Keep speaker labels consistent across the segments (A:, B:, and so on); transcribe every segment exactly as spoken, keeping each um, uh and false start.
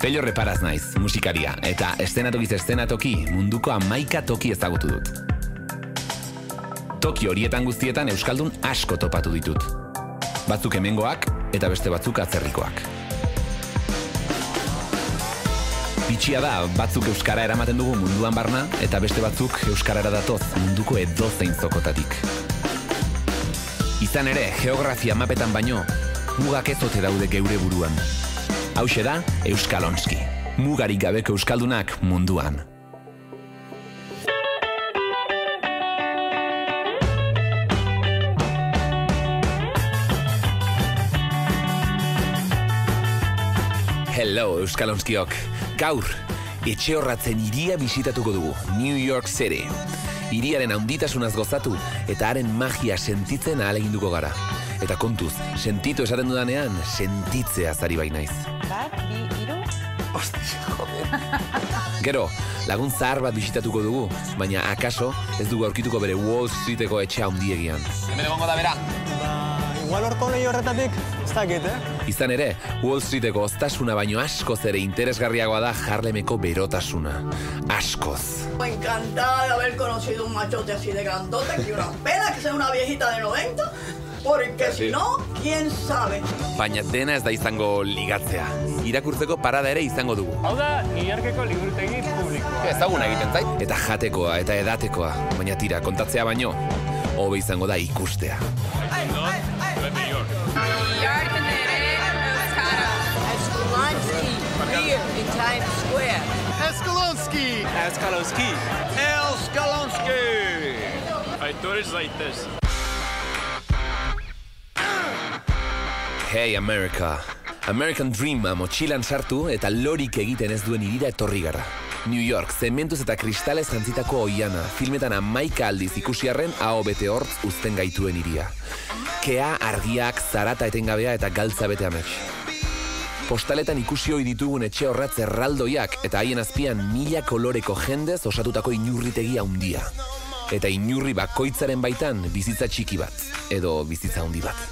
A: Pello Reparaz naiz, musikaria, eta estenatokiz estenatoki munduko hamaika toki ezagutu dut. Toki horietan guztietan euskaldun asko topatu ditut. Batzuk hemengoak eta beste batzuk atzerrikoak. Bitxia da, batzuk euskara eramaten dugu munduan barna, eta beste batzuk euskarara datoz munduko edozein zokotatik. Izan ere, geografia mapetan baino, mugak ez ote daude geure buruan. Hauxe da, Euskalonski. Mugarik gabeko euskaldunak munduan. Hello, Euskalonskiok. Gaur, etxe horratzen hiria bisitatuko dugu, New York City. Hiriaren handitasunaz gozatu eta haren magia sentitzen ahaleginduko gara. Eta kontuz, sentitu esaten dudanean, sentitzea zari bainaiz.
B: Bat, bi, hiru.
A: Ostia, joder. Gero, lagun zahar bat bisitatuko dugu, baina akaso ez dugu aurkituko bere Wall Streeteko etxea handiegian. Hemen egongo da bera.
C: Ba, igual horko lehi horretatik, ez dakit, eh?
A: Izan ere, Wall Streeteko oztasuna baino askoz ere interesgarriagoa da Harlemeko berotasuna. Askoz.
D: Encantada de haber conocido un machote así de grandote, que una pena que sea una viejita de noventa, porque si no, quién sabe.
A: Baina dena ez da izango ligatzea. Irakurtzeko parada ere izango dugu.
C: Hau da, New Yorkeko liburutegi publikoa.
A: Ezaguna egiten zait. Eta jatekoa eta edatekoa. Baina tira, kontatzea baino, hobe izango da ikustea.
E: Eskalonski!
F: Eskalonski!
E: Eskalonski! Aitorez zaitez.
A: Hey, America! American Dreama motxilan sartu eta lorik egiten ez duen hirira etorri gara. New York, zementuz eta kristalez jantzitako oiana, filmetan hamaika aldiz ikusiarren aho bete hortz uzten gaituen hiria. Kea, argiak, zarata etengabea eta galtza bete amets. Postaletan ikusi hoi ditugun etxe horratz erraldoiak eta haien azpian mila koloreko jendez osatutako inurritegi handia. Eta inurri bakoitzaren baitan bizitza txiki bat, edo bizitza handi bat.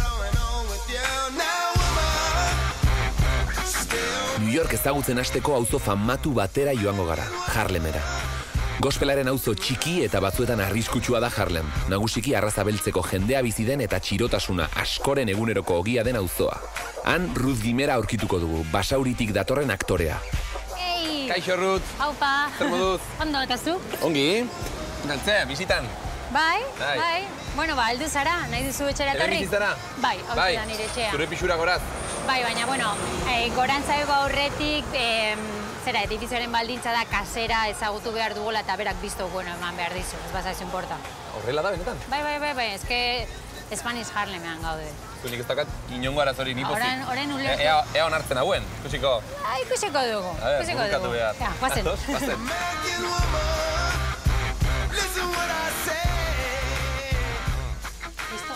A: New York ezagutzen hasteko auzo famatu batera joango gara, Harlemera. Gospelaren auzo txiki eta batzuetan arriskutsua da Harlem. Nagusiki arraza beltzeko jendea bizi den eta txirotasuna askoren eguneroko ogia den auzoa. Han Ruth Gimera aurkituko dugu, Basauritik datorren aktorea.
B: Ei!
A: Kaixo, Ruth!
B: Haupa!
A: Zer moduz?
B: Ondo, eta zu?
A: Ongi? Galtzea, bizitan?
B: Bai,
A: bai.
B: bai. Bueno, ba, aldu zara, nahi duzu etxera etorri?
A: Hemen bizitzara?
B: Bai, hau
A: bai.
B: da nire etxea.
A: Zure pixura goraz?
B: Bai, baina, bueno, eh, gorantzaego aurretik, eh, zera, edifizioaren baldintza da kasera ezagutu behar dugula eta berak bizto, bueno, eman behar dizu, ez bazaizu importa.
A: Horrela da, benetan?
B: Bai, bai, bai, bai, eske Spanish Harlemean gaude.
A: Zunik ez dakat inongo arazori ni pozik.
B: Oren, oren ulertu.
A: Ea, ea onartzen hauen, ikusiko.
B: Ah, ikusiko dugu,
A: A ver,
B: ikusiko
A: bukatu
B: dugu.
A: behar.
B: Ja, guazen.
A: Atos, guazen.
B: Listo.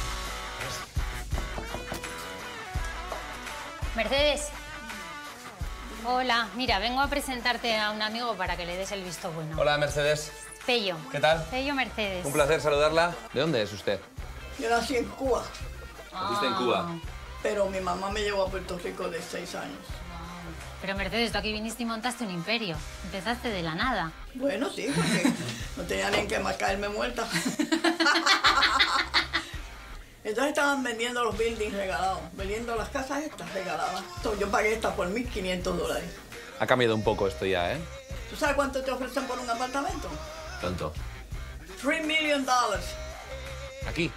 B: Mercedes. Hola, mira, vengo a presentarte a un amigo para que le des el visto bueno.
A: Hola, Mercedes.
B: Pello.
A: ¿Qué tal?
B: Pello Mercedes.
A: Un placer saludarla. ¿De dónde es usted?
D: Yo nací en Cuba,
A: ¿Naciste en Cuba?
D: pero mi mamá me llevó a Puerto Rico de seis años.
B: Pero Mercedes, tú aquí viniste y montaste un imperio. Empezaste de la nada.
D: Bueno, sí, porque no tenía ni en qué más caerme muerta. Entonces estaban vendiendo los buildings regalados, vendiendo las casas estas regaladas. Entonces, yo pagué esta por mil quinientos dólares.
A: Ha cambiado un poco esto ya, ¿eh?
D: ¿Tú sabes cuánto te ofrecen por un apartamento?
A: ¿Cuánto?
D: Three million dollars.
A: Aquí.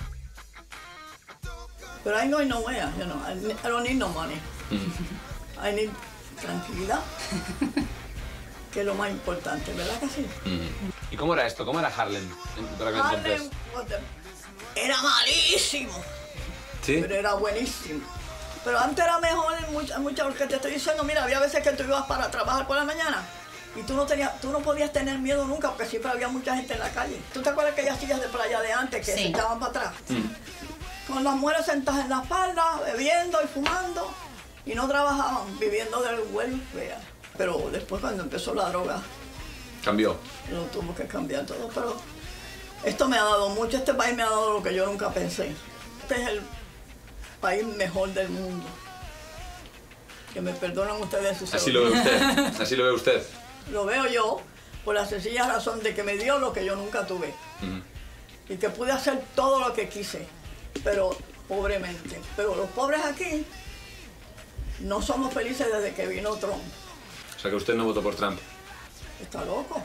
D: But I'm going nowhere, you know. I, I don't need no money.
A: Mm.
D: I need tranquilidad, que es lo más importante, ¿verdad que sí?
A: Mm. ¿Y cómo era esto? ¿Cómo era Harlem? Para que me
D: Harlem,
A: contes.
D: what the- era malísimo,
A: ¿Sí?
D: pero era buenísimo. Pero antes era mejor en muchas, muchas, porque te estoy diciendo, mira, había veces que tú ibas para trabajar por la mañana y tú no, tenías, tú no podías tener miedo nunca porque siempre había mucha gente en la calle. ¿Tú te acuerdas aquellas sillas de playa de antes que
B: Sí.
D: se echaban para atrás?
A: Mm.
D: Con las mujeres sentadas en la espalda, bebiendo y fumando, y no trabajaban, viviendo del welfare. Pero después cuando empezó la droga,
A: Cambió.
D: lo tuvo que cambiar todo. Pero esto me ha dado mucho, este país me ha dado lo que yo nunca pensé. Este es el país mejor del mundo. Que me perdonen ustedes si se
A: Así lo ve usted, así lo ve usted.
D: Lo veo yo por la sencilla razón de que me dio lo que yo nunca tuve. Uh-huh. Y que pude hacer todo lo que quise, pero pobremente. Pero los pobres aquí no somos felices desde que vino Trump.
A: O sea que usted no votó por Trump.
D: ¿Está loco?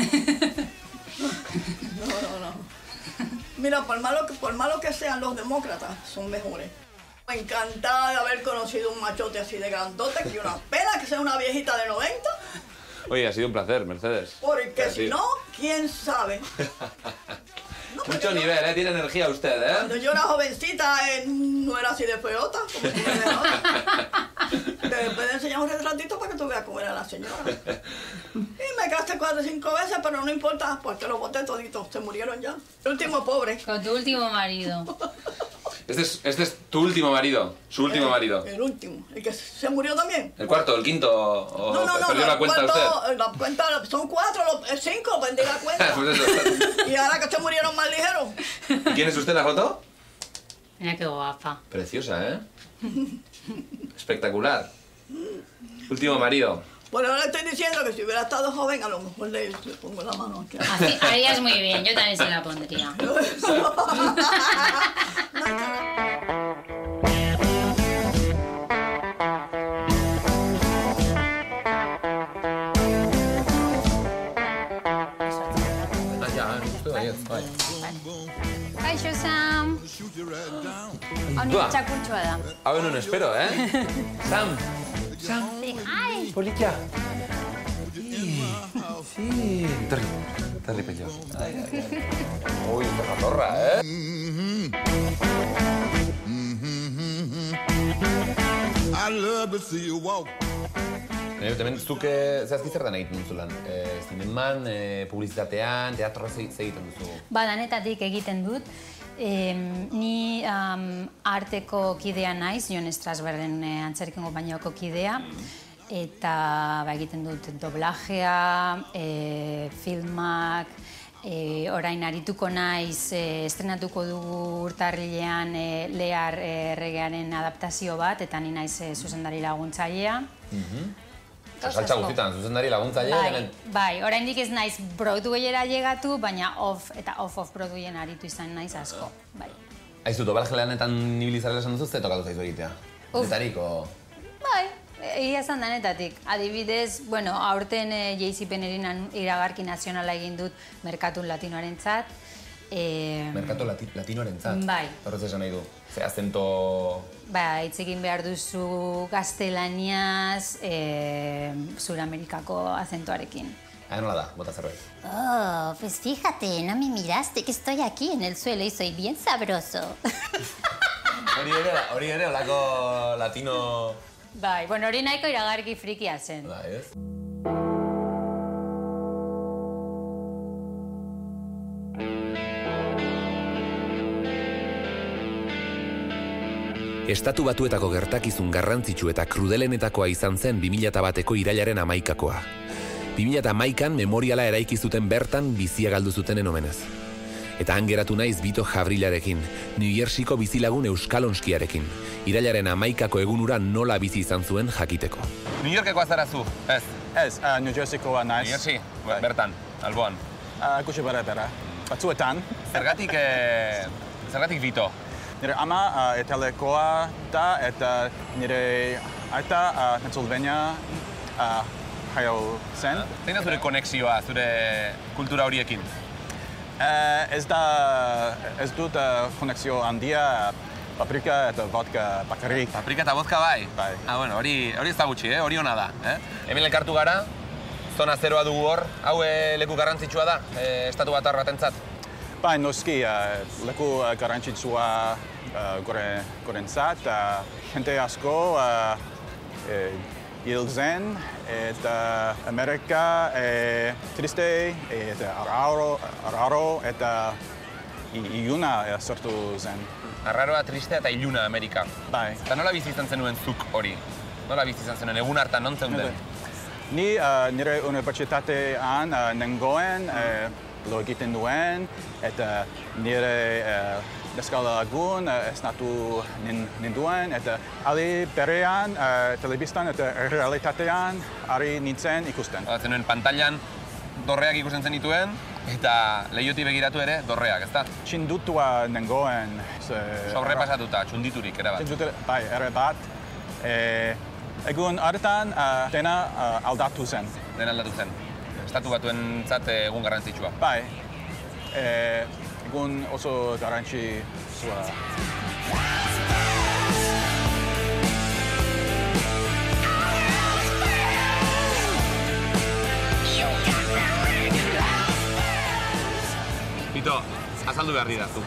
D: No, no, no. Mira, por malo, que, por malo que sean los demócratas, son mejores. Encantada de haber conocido un machote así de grandote, que una pena que sea una viejita de noventa.
A: Oye, ha sido un placer, Mercedes.
D: Porque si no, ¿quién sabe? No,
A: mucho nivel, ¿eh? Tiene energía usted, ¿eh?
D: Cuando yo era jovencita, eh, no era así de feota, como tú me ves ahora. Te puedo enseñar un retratito para que tú veas cómo era la señora. Y me casé cuatro o cinco veces, pero no importa, porque los boté toditos, se murieron ya. El último pobre.
B: Con tu último marido.
A: Este es, este es tu último marido, su último
D: el,
A: marido.
D: El último, el que se murió también.
A: ¿El cuarto, el quinto? O
D: no, no, no,
A: perdió
D: no,
A: la cuenta
D: cuento,
A: usted?
D: La cuenta, son cuatro, los, cinco, perdí la cuenta.
A: Pues eso.
D: Y ahora que se murieron más ligeros.
A: ¿Y quién es usted en la foto?
B: Mira qué guapa.
A: Preciosa, ¿eh? Espectacular. Último marido.
D: Bueno, ahora estoy diciendo que si hubiera estado joven, a lo mejor le, le pongo la mano aquí.
B: Así, harías muy bien, yo también se la pondría. Kaixo, Sam. Hau nire txakurtxoa da.
A: Hau non espero, eh? Sam. Sam.
B: Ai!
A: Polita. Sí. Terri. Terri pello. Ai, ai, ai. Ui, la torra, eh? I love to see you walk. Hemen, zuk zehazki zertan egiten duzu lan? Zineman, publizitatean, teatro egiten duzu?
B: Ba, danetatik egiten dut. Ni arteko kidea naiz, Jon Strasbergen antzerkin konpainiako kidea. Eta egiten dut doblajea, filmak, orain arituko naiz, estrenatuko dugu urtarrilean Lehar erregearen adaptazio bat, eta ni naiz zuzendari laguntzailea.
A: Saltza guztietan, zuzendari laguntzailea?
B: Bai, bai, oraindik ez naiz Broadwayera llegatu, baina off eta off-off Broadwayen aritu izan naiz asko.
A: Aizu, doblaje lanetan ibilizarela esan duzu, ze tokatu zaizu egitea? Denetariko?
B: Bai, egia esan danetatik. Adibidez, bueno, aurten J C Pennerin iragarki nazionala egin dut Merkatun Latinoarentzat.
A: Merkatu Latinoarentzat?
B: Bai.
A: Horretz esan nahi du? Ze azento...
B: Ba, hitz egin behar duzu gaztelaniaz, Suramerikako azentuarekin.
A: Ah, nola da, bota zerbait.
F: Oh, pues fíjate, no me miraste que estoy aquí en el suelo y soy bien sabroso.
A: Hori ere, olako latino...
B: Bai, bueno, hori nahiko iragarki frikia zen.
A: Bai, ez? Estatu Batuetako gertakizun garrantzitsu eta krudelenetakoa izan zen bi mila bateko irailaren hamaikakoa. bi mila hamaikan memoriala eraiki zuten bertan bizia galdu zutenen omenez. Eta han geratu naiz Bito Jabrilarekin, New Jerseyko bizilagun euskalonskiarekin, irailaren hamaikako egunura nola bizi izan zuen jakiteko. New Yorkekoa zara zu, ez?
C: Ez, New Jerseykoa naiz.
A: New Jersey, bertan, alboan.
C: Gutxi bera-bera, batzuetan.
A: Zergatik, zergatik Bito?
C: Nire ama Italiakoa da eta nire aita Pennsylvania jaio zen.
A: Zein da zure konexioa, zure kultura horiekin?
C: Ez da, ez dut konexio handia, paprika eta vodka bakarrik.
A: Paprika eta vodka bai?
C: Bai.
A: Ah, bueno, hori ez da gutxi, hori hona da. Hemen elkartu gara, zona zeroa dugu hor, hau leku garrantzitsua da, estatu batar batentzat.
C: Bai, noski, leku garrantzitsua gorentzat, jente asko hil zen, eta Amerika triste, eta arraro, eta iluna sortu zen.
A: Arraroa, triste eta iluna Amerika.
C: Bai.
A: Eta nola bizi izan zenuen zuk hori? Nola bizi izan zenuen, egun hartan, non zeunden?
C: Ni nire unibertsitatean nengoen, lo egiten duen, eta nire
G: Eskala lagun esnatu ninduen, eta ali berean, telebistan eta realitatean ari nintzen ikusten.
A: Zenuen pantailan dorreak ikusten zenituen, eta lehiotik begiratu ere dorreak, ezta?
G: Txindutua nengoen.
A: Sobrepasatuta, txunditurik, ere bat.
G: Txunditurik, bai, ere bat. Egun horretan dena aldatu zen.
A: Dena aldatu zen. Estatu batuen zat egun garrantzitsua.
G: Bai. Egun oso garrantzitsua.
A: Pito, azaldu behar didazu.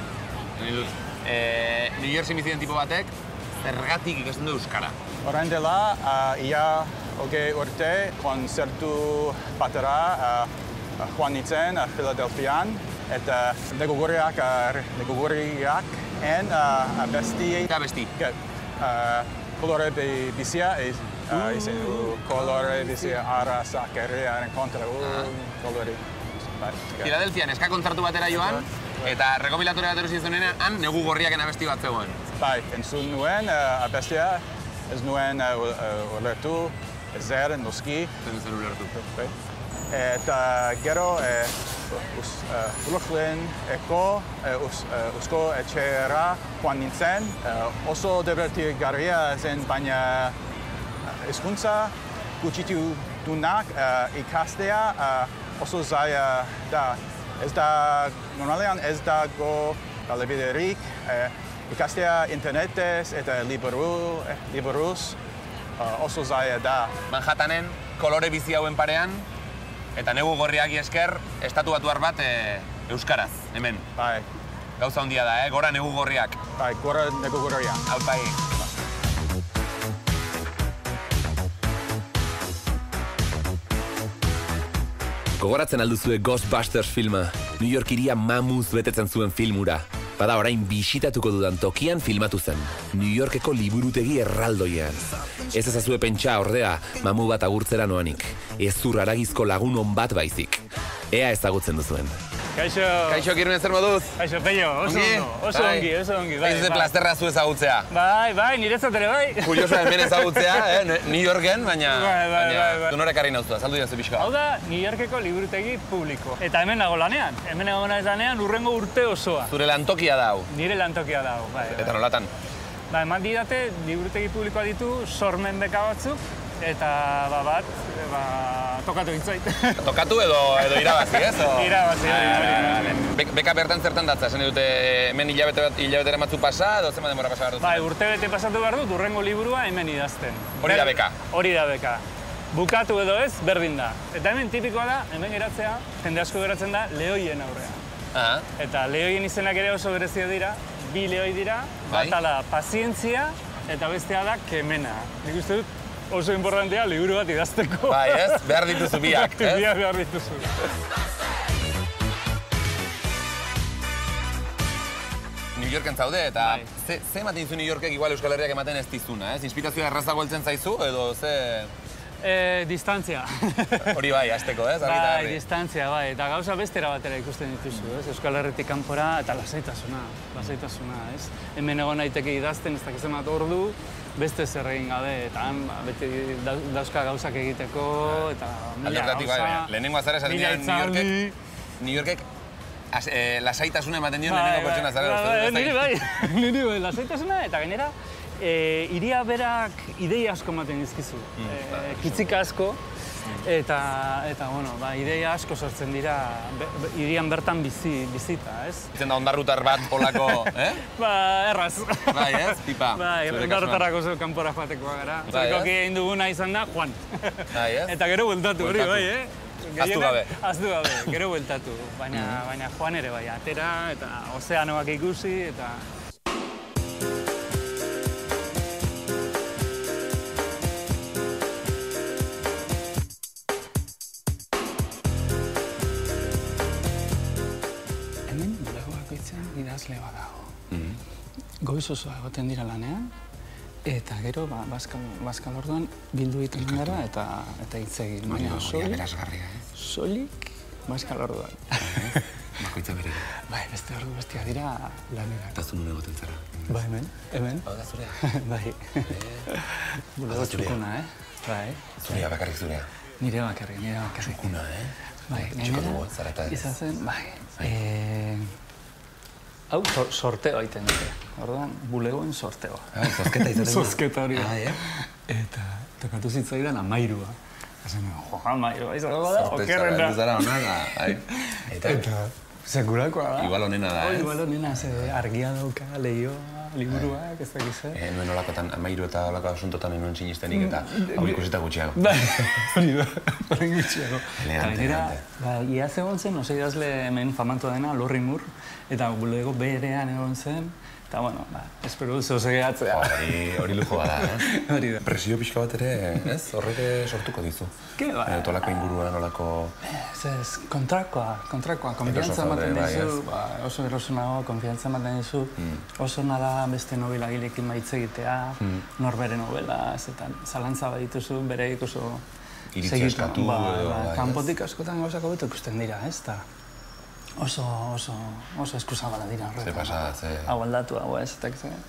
A: New York bizi den tipo batek, zergatik ikasten du euskara?
G: Orain dela, ia hogei urte konzertu batera joan nintzen Philadelphian, eta neguguriak, neguguriak en abesti.
A: Eta abesti?
G: Kolore bizia, izen du kolore bizia ara sakerearen kontra, kolore.
A: Philadelphian eska kontzertu batera joan, eta rekopilatoria bat erosi zuenean, han negu gorriaken abesti bat zegoen.
G: Bai, entzun nuen abestia, ez nuen ulertu, ezer, noski.
A: Ez nuen ulertu.
G: Eta gero, Brooklyn eko, usko etxera joan nintzen, oso divertigarria zen, baina hizkuntza gutxitu dunak ikastea oso zaila da. Ez da, normalean ez dago galebiderik, ikastea internetez eta liburuz oso zaila da.
A: Manhattanen kolore bizi hauen parean, eta negu gorriak esker, estatu batuar bat euskaraz, hemen.
G: Bai.
A: Gauza handia da, eh? Gora negu gorriak.
G: Bai, gora negu gorriak.
A: Aupai. Gogoratzen alduzue Ghostbusters filma, New York iria mamuz betetzen zuen filmura. Bada orain bisitatuko dudan tokian filmatu zen, New Yorkeko liburutegi erraldoian. Ez ezazue pentsa ordea, mamu bat agurtzera noanik. Ezur haragizko lagunon bat baizik. Ea ezagutzen duzuen.
H: Kaixo!
A: Kaixo, Kirunen, zer moduz?
H: Kaixo, Peio, oso ondo, oso ongi, oso ongi.
A: Ez dut plazterra zu ezagutzea.
H: Bai, bai, niretzat ere bai.
A: Kuriosa hemen ezagutzea, New Yorken, baina...
H: Bai, bai, bai.
A: Du norek harri nauztu, azaldu jazu pixka.
H: Hau da, New Yorkeko liburutegi publiko. Eta hemen nago lanean. Hemen nago lanean urrengo urte osoa.
A: Zure lantokia da hau.
H: Nire lantokia da hau, bai.
A: Eta nolatan?
H: Ba, eman didate, liburutegi publikoa ditu, sormen beka batzuk, eta bat, ba, tokatu intzait.
A: Tokatu edo irabazi, ez?
H: Irabazi, hori.
A: Beka bertan zertan datza, zen dute hemen hilabetera matzu pasa, edo zema denbora pasa behar dut?
H: Bai, urte bete pasatu behar dut, urrengo liburua hemen idazten.
A: Hori da beka?
H: Hori da beka. Bukatu edo ez, berdin da. Eta hemen tipikoa da, hemen geratzea, jende asko geratzen da, lehoien aurrean. Eta lehoien izenak ere oso berezia dira, bi lehoi dira, bata da pazientzia, eta bestea da kemena. Nik uste dut, oso importantea liburu bat idazteko.
A: Bai, ez? Behar dituzu biak, ez?
H: Biak behar dituzu.
A: New Yorken zaude, eta ze ematen dizu New Yorkek igual Euskal Herriak ematen ez dizuna, ez? Inspirazioa errazago heltzen zaizu, edo ze...
H: Distantzia.
A: Hori bai, hasteko, ez?
H: Bai, distantzia, bai. Eta gauza bestera batera ikusten dituzu, ez? Euskal Herritik kanpora eta lasaitasuna, lasaitasuna, ez? Hemen egon naiteke idazten, ez dakiz emat ordu, beste zer egin gabe, eta han beti dauzka gauzak egiteko, eta mila gauza...
A: Lehenengo azara esaten dira New Yorkek, New Yorkek lasaitasuna ematen dion lehenengo pertsona azara.
H: Niri bai, niri bai, lasaitasuna, eta gainera, iria berak ideia asko ematen dizkizu, kitzika asko, eta, bueno, ideia asko sortzen dira irian bertan bizita, ez?
A: Itzen da ondarrutar bat polako, eh?
H: Ba, erraz.
A: Bai, ez? Tipa.
H: Bai, ondarrutarrako zeu kanpora joatekoa gara. Zerkoki egin duguna izan da, Juan.
A: Bai, ez?
H: Eta gero bueltatu, hori bai, eh?
A: Aztu gabe.
H: Aztu gabe, gero bueltatu. Baina Juan ere bai, atera, eta ozeanoak ikusi, eta... idazle bat dago. Goiz osoa egoten dira lanean, eta gero, bazkal orduan, bildu egiten gara eta hitz egin. Baina soilik, bazkal orduan.
A: Bakoitza berera.
H: Bai, beste ordu bestia dira lanera.
A: Eta zu nune goten zara?
H: Ba, hemen, hemen.
A: Hau da zurea?
H: Bai. Bulego txukuna, eh? Bai.
A: Zurea, bakarrik zurea?
H: Nire bakarrik, nire bakarrik.
A: Txukuna, eh?
H: Bai,
A: Txiko dugu, zarata ez?
H: Izan zen, bai. Hau, sorteo egiten dute. Orduan, bulegoen sorteoa.
A: Ah, zozketa izaten da?
H: Zozketa hori.
A: Ah, eh?
H: Eta tokatu zitzaidan amairua. Esan, jo, amairua izango da, okerrena.
A: Sorteza, zara onada.
H: Eta, segurakoa da.
A: Igual onena da, ez?
H: Igual onena, ze argia dauka, lehioa, liburuak, ez dakiz, eh?
A: Nuen olakotan, amairu eta olako asuntotan nuen sinistenik eta hau ikusita gutxiago.
H: Bai, hori da, hori gutxiago.
A: Elegante, elegante.
H: Ba, iaz egon zen, oso idazle hemen famatu dena, Lorri Moore, eta bulego berean egon zen, eta, bueno, ba, espero duzu segeatzea.
A: Hori lujo bada, eh?
H: Hori da.
A: Presio pixka bat ere, ez? Horrek sortuko dizu.
H: Ke, ba?
A: Eta olako inguruan, olako...
H: Ez, ez, kontrakoa, kontrakoa, konfiantza ematen dizu, oso erosonago, konfiantza ematen dizu, oso nada beste novela gilekin maitze egitea, norbere novelaz, eta zalantza badituzu, bereik oso...
A: Iritzia eskatu edo...
H: Kanpotik askotan gauzak hobeto ikusten dira, ez da? Oso, oso, oso eskuzabala dira horretan.
A: Ze pasada, ze...
H: Hau aldatu, hau ez, eta zen.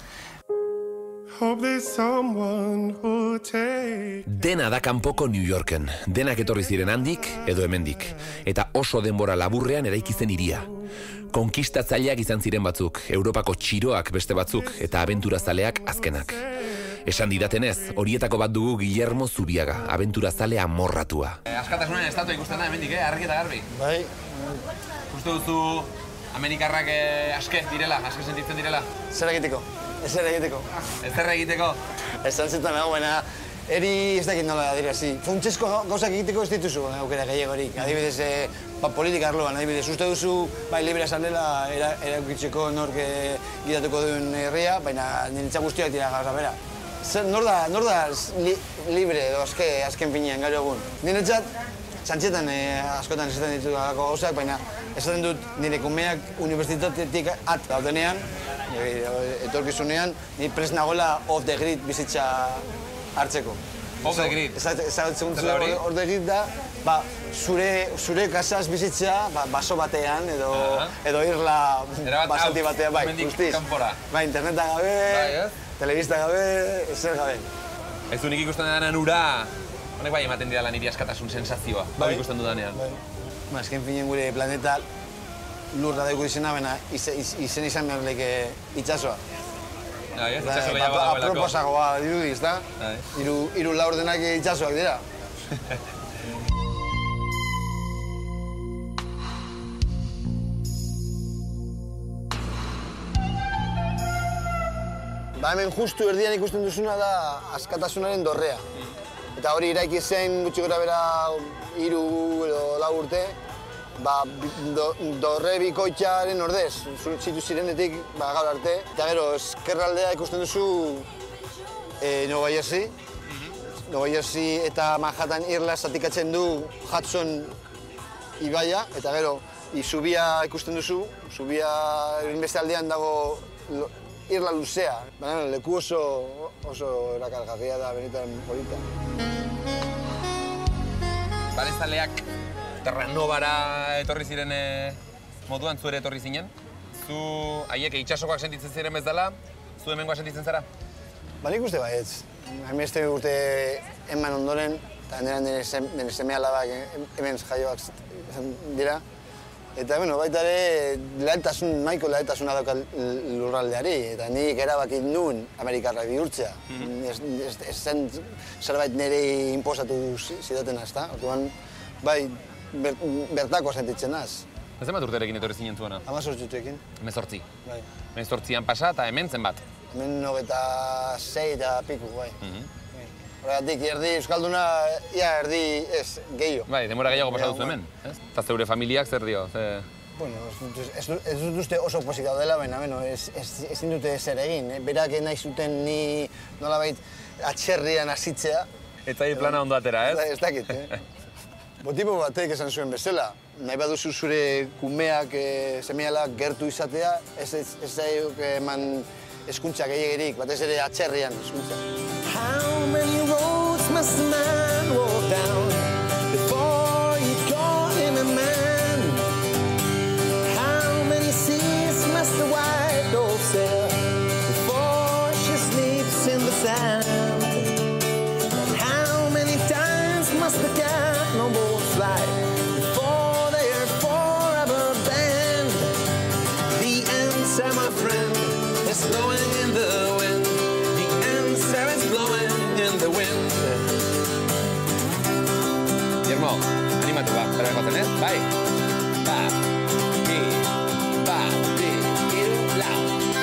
A: Dena da kanpoko New Yorken, denak etorri ziren handik edo hemendik, eta oso denbora laburrean eraiki zen hiria. Konkistatzaileak izan ziren batzuk, Europako txiroak beste batzuk, eta abenturazaleak azkenak. Esan didatenez, horietako bat dugu Guillermo Zubiaga, abenturazale amorratua.
I: Askatasunen estatua ikusten da hemendik, eh? Argi eta garbi.
C: Bai.
I: Uste duzu Amerikarrak aske direla, aske sentitzen direla?
C: Zer egiteko? Ez zer egiteko.
I: Ez zer egiteko?
C: Ez zantzetan nagoena, eri ez dakit nola dira, zi. Funtsezko gauzak egiteko ez dituzu aukera gehiagorik. Adibidez, politika arloan, adibidez, uste duzu, bai, libre esan dela erakukitzeko nork gidatuko duen herria, baina niretzak guztiak dira gauza bera. Nor da, nor da libre edo azken finean, gaur egun. Niretzat, txantxetan askotan esaten ditu galako gauzak, baina esaten dut nire kumeak unibertsitatetik at daudenean, etorkizunean, nire prest nagoela off the grid bizitza hartzeko.
I: Off the grid?
C: Ezagutzen dut off the grid da, zure kasaz bizitza baso batean edo irla basati batean, bai, guztiz. Bai, interneta gabe, telebista gabe, zer gabe.
I: Ez du nik ikusten denan ura, honek bai ematen dira niri askatasun sensazioa, hau ikusten dudanean.
C: Azken finen gure planeta lurra dauko izena, baina izen izan behar leke itxasoa.
I: Itxaso gehiago dagoelako.
C: Aproposagoa dirudiz, da? Hiru laur denak itxasoak dira. Ba hemen justu erdian ikusten duzuna da askatasunaren dorrea. Eta hori iraiki zen gutxi gora bera hiru edo lau urte, ba dorre bikoitzaren ordez, zitu zirenetik gaur arte. Eta gero, eskerraldea ikusten duzu Nueva Jersey. Nueva Jersey eta Manhattan irla zatikatzen du Hudson ibaia. Eta gero, zubia ikusten duzu, zubia beste aldean dago irla luzea. Baina leku oso erakargarria da, benetan polita.
I: Balezaleak Terranobara etorri ziren moduan zu ere etorri zinen. Zu haiek itxasokoak sentitzen ziren bezala, zu hemengoa sentitzen zara?
C: Ba nik uste baietz. Hainbeste urte eman ondoren, eta nire seme alabak hemen jaioak dira. Eta, bueno, baita ere, lehaltasun, maiko lehaltasuna dauka lurraldeari, eta nik erabakit nuen Amerikarrak bihurtzea. Ez zen zerbait nire inposatu zidatena, ezta? Orduan, bai, bertako sentitzen naz.
I: Ez zenbat urterekin etorri zinen zuena?
C: Hamazortzi urterekin.
I: Hemezortzi?
C: Bai.
I: Hemezortzian pasa eta hemen zenbat?
C: Hemen hogeita sei eta piku, bai. Horregatik, erdi euskalduna, ia erdi ez, gehiago.
I: Bai, denbora gehiago pasatu zu hemen, ez? Eta zeure familiak zer dio?
C: Bueno, ez dut uste oso pozik daudela, baina ez dute zer egin. Berak nahi zuten ni nolabait atxerrian hasitzea.
I: Eta hi plana ondo atera, ez?
C: Ez dakit, eh? Botipo batek esan zuen bezala. Nahi baduzu zure kumeak, semialak gertu izatea, ez zailuk eman eskuntza gehiagerik, batez ere atxerrian eskuntza.
J: How many roads must a man walk down before you call him a man?
I: Guillermo, animatu, ba, bera bekotzen, ez? Bai? Bat, bi, bat, bi, hiru, lau.